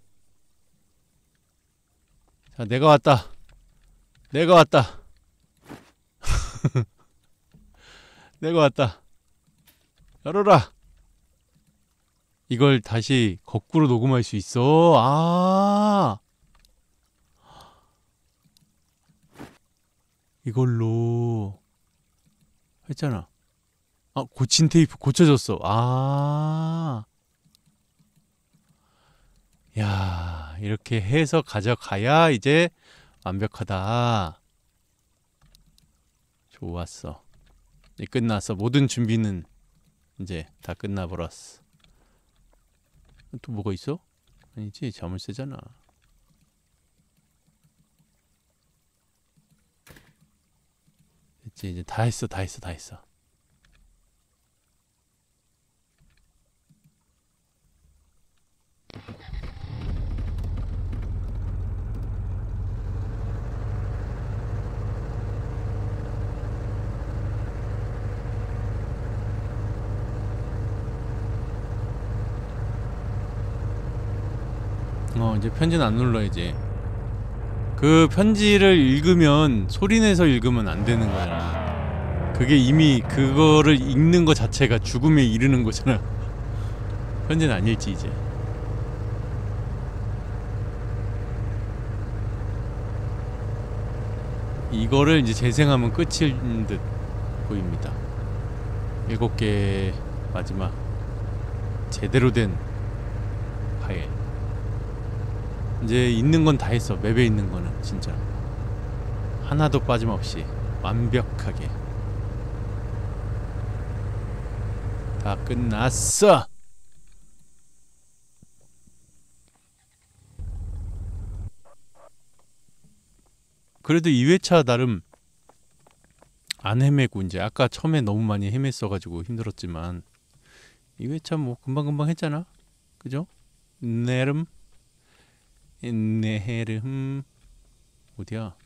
자, 내가 왔다. 내가 왔다. 열어라. 이걸 다시 거꾸로 녹음할 수 있어. 아, 이걸로 했잖아. 아, 고친 테이프 고쳐졌어. 아, 야, 이렇게 해서 가져가야 이제 완벽하다. 좋았어. 이제 끝났어. 모든 준비는 이제 다 끝나버렸어. 또 뭐가 있어? 아니지, 자물쇠잖아. 됐지, 이제 다 했어. 이제 편지는 안 눌러야지. 그 편지를 읽으면 소리내서 읽으면 안 되는 거잖아. 그게 이미 그거를 읽는 거 자체가 죽음에 이르는 거잖아. 편지는 안 읽지 이제. 이거를 이제 재생하면 끝일 듯 보입니다. 7개 마지막 제대로 된 파일. 이제 있는 건 다 했어. 맵에 있는 거는 진짜 하나도 빠짐없이 완벽하게 다 끝났어. 그래도 2회차 나름 안 헤매고, 이제 아까 처음에 너무 많이 헤맸어가지고 힘들었지만 2회차 뭐 금방금방 했잖아. 그죠? 내름 어디야?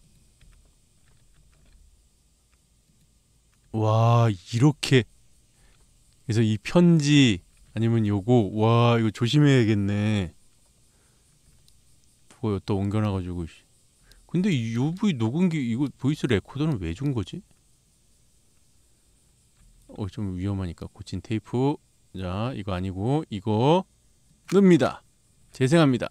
와, 이렇게. 그래서 이 편지 아니면 요거, 와, 이거 조심해야겠네. 그거 또 옮겨놔가지고. 근데 이 UV 녹음기, 이거 보이스 레코더는 왜 준 거지? 좀 위험하니까 고친 테이프. 자, 이거 아니고 이거 넣습니다. 재생합니다.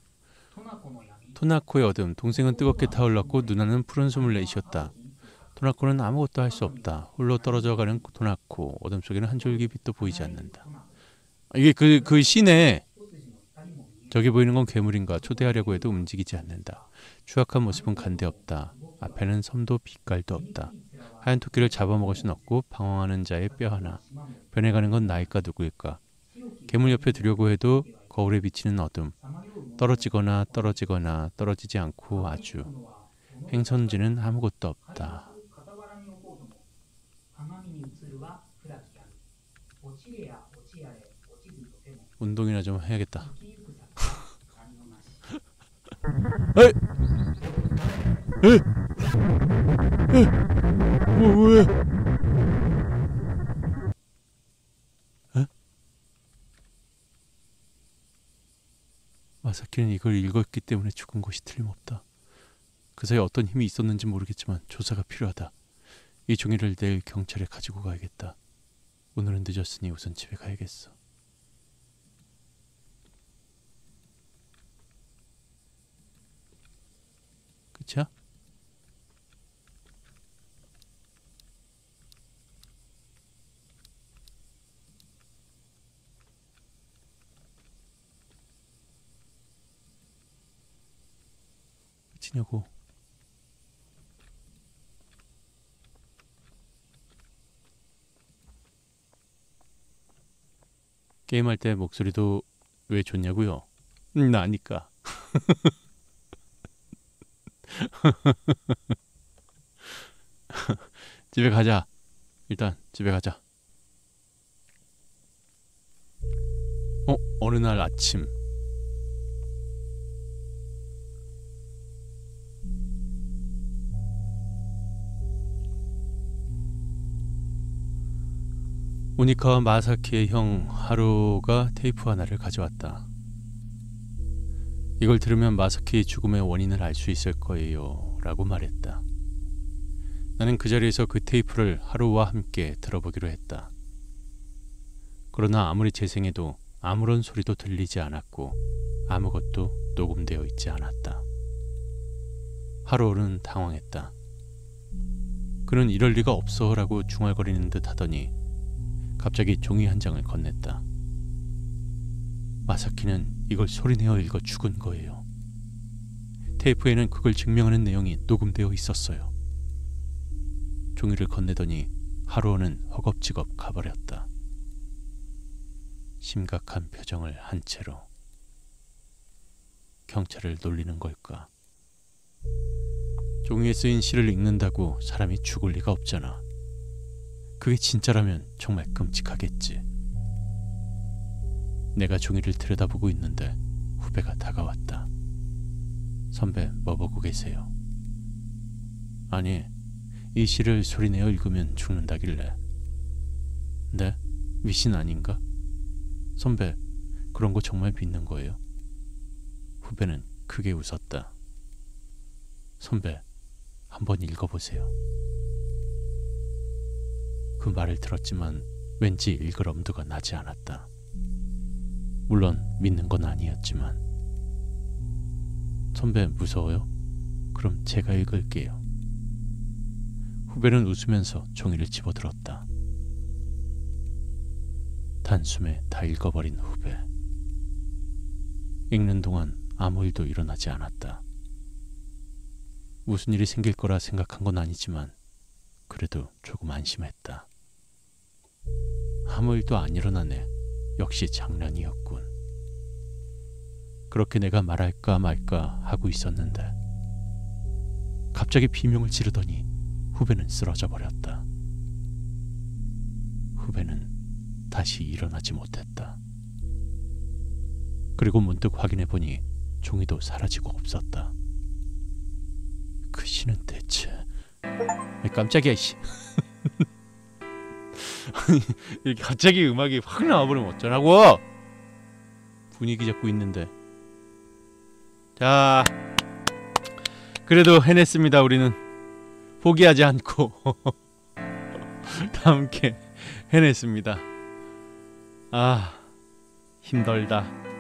토나코의 어둠. 동생은 뜨겁게 타올랐고 누나는 푸른 숨을 내쉬었다. 토나코는 아무것도 할 수 없다. 홀로 떨어져가는 토나코. 어둠 속에는 한 줄기 빛도 보이지 않는다. 이게 그 씬에 저기 보이는 건 괴물인가? 초대하려고 해도 움직이지 않는다. 추악한 모습은 간데 없다. 앞에는 섬도 빛깔도 없다. 하얀 토끼를 잡아먹을 순 없고 방황하는 자의 뼈 하나. 변해가는 건 나일까 누구일까? 괴물 옆에 두려고 해도 거울에 비치는 어둠, 떨어지거나 떨어지거나 떨어지지 않고 아주 행선지는 아무것도 없다. 운동이나 좀 해야겠다. 에이! 에이! 에이! 왜? 에? 마사키는 이걸 읽었기 때문에 죽은 것이 틀림없다. 그 사이에 어떤 힘이 있었는지 모르겠지만 조사가 필요하다. 이 종이를 내일 경찰에 가지고 가야겠다. 오늘은 늦었으니 우선 집에 가야겠어. 끝이야? 끝이냐고. 게임할 때 목소리도 왜 좋냐고요? 나니까. 집에 가자. 일단 집에 가자. 어느 날 아침 모니카와 마사키의 형 하루가 테이프 하나를 가져왔다. 이걸 들으면 마사키의 죽음의 원인을 알 수 있을 거예요 라고 말했다. 나는 그 자리에서 그 테이프를 하루와 함께 들어보기로 했다. 그러나 아무리 재생해도 아무런 소리도 들리지 않았고 아무것도 녹음되어 있지 않았다. 하루는 당황했다. 그는 이럴 리가 없어 라고 중얼거리는 듯 하더니 갑자기 종이 한 장을 건넸다. 마사키는 이걸 소리내어 읽어 죽은 거예요. 테이프에는 그걸 증명하는 내용이 녹음되어 있었어요. 종이를 건네더니 하루는 허겁지겁 가버렸다. 심각한 표정을 한 채로. 경찰을 놀리는 걸까? 종이에 쓰인 시를 읽는다고 사람이 죽을 리가 없잖아. 그게 진짜라면 정말 끔찍하겠지. 내가 종이를 들여다보고 있는데 후배가 다가왔다. 선배, 뭐 보고 계세요? 아니, 이 시를 소리내어 읽으면 죽는다길래. 네? 미신 아닌가? 선배, 그런 거 정말 믿는 거예요? 후배는 크게 웃었다. 선배, 한번 읽어보세요. 그 말을 들었지만 왠지 읽을 엄두가 나지 않았다. 물론 믿는 건 아니었지만. 선배 무서워요? 그럼 제가 읽을게요. 후배는 웃으면서 종이를 집어들었다. 단숨에 다 읽어버린 후배. 읽는 동안 아무 일도 일어나지 않았다. 무슨 일이 생길 거라 생각한 건 아니지만 그래도 조금 안심했다. 아무 일도 안 일어나네. 역시 장난이었군. 그렇게 내가 말할까 말까 하고 있었는데 갑자기 비명을 지르더니 후배는 쓰러져 버렸다. 후배는 다시 일어나지 못했다. 그리고 문득 확인해 보니 종이도 사라지고 없었다. 그 시는 대체... 깜짝이야 씨. 아니 이렇게 갑자기 음악이 확 나와버리면 어쩌라고. 분위기 잡고 있는데. 자, 그래도 해냈습니다. 우리는 포기하지 않고 다 함께 해냈습니다. 아, 힘들다.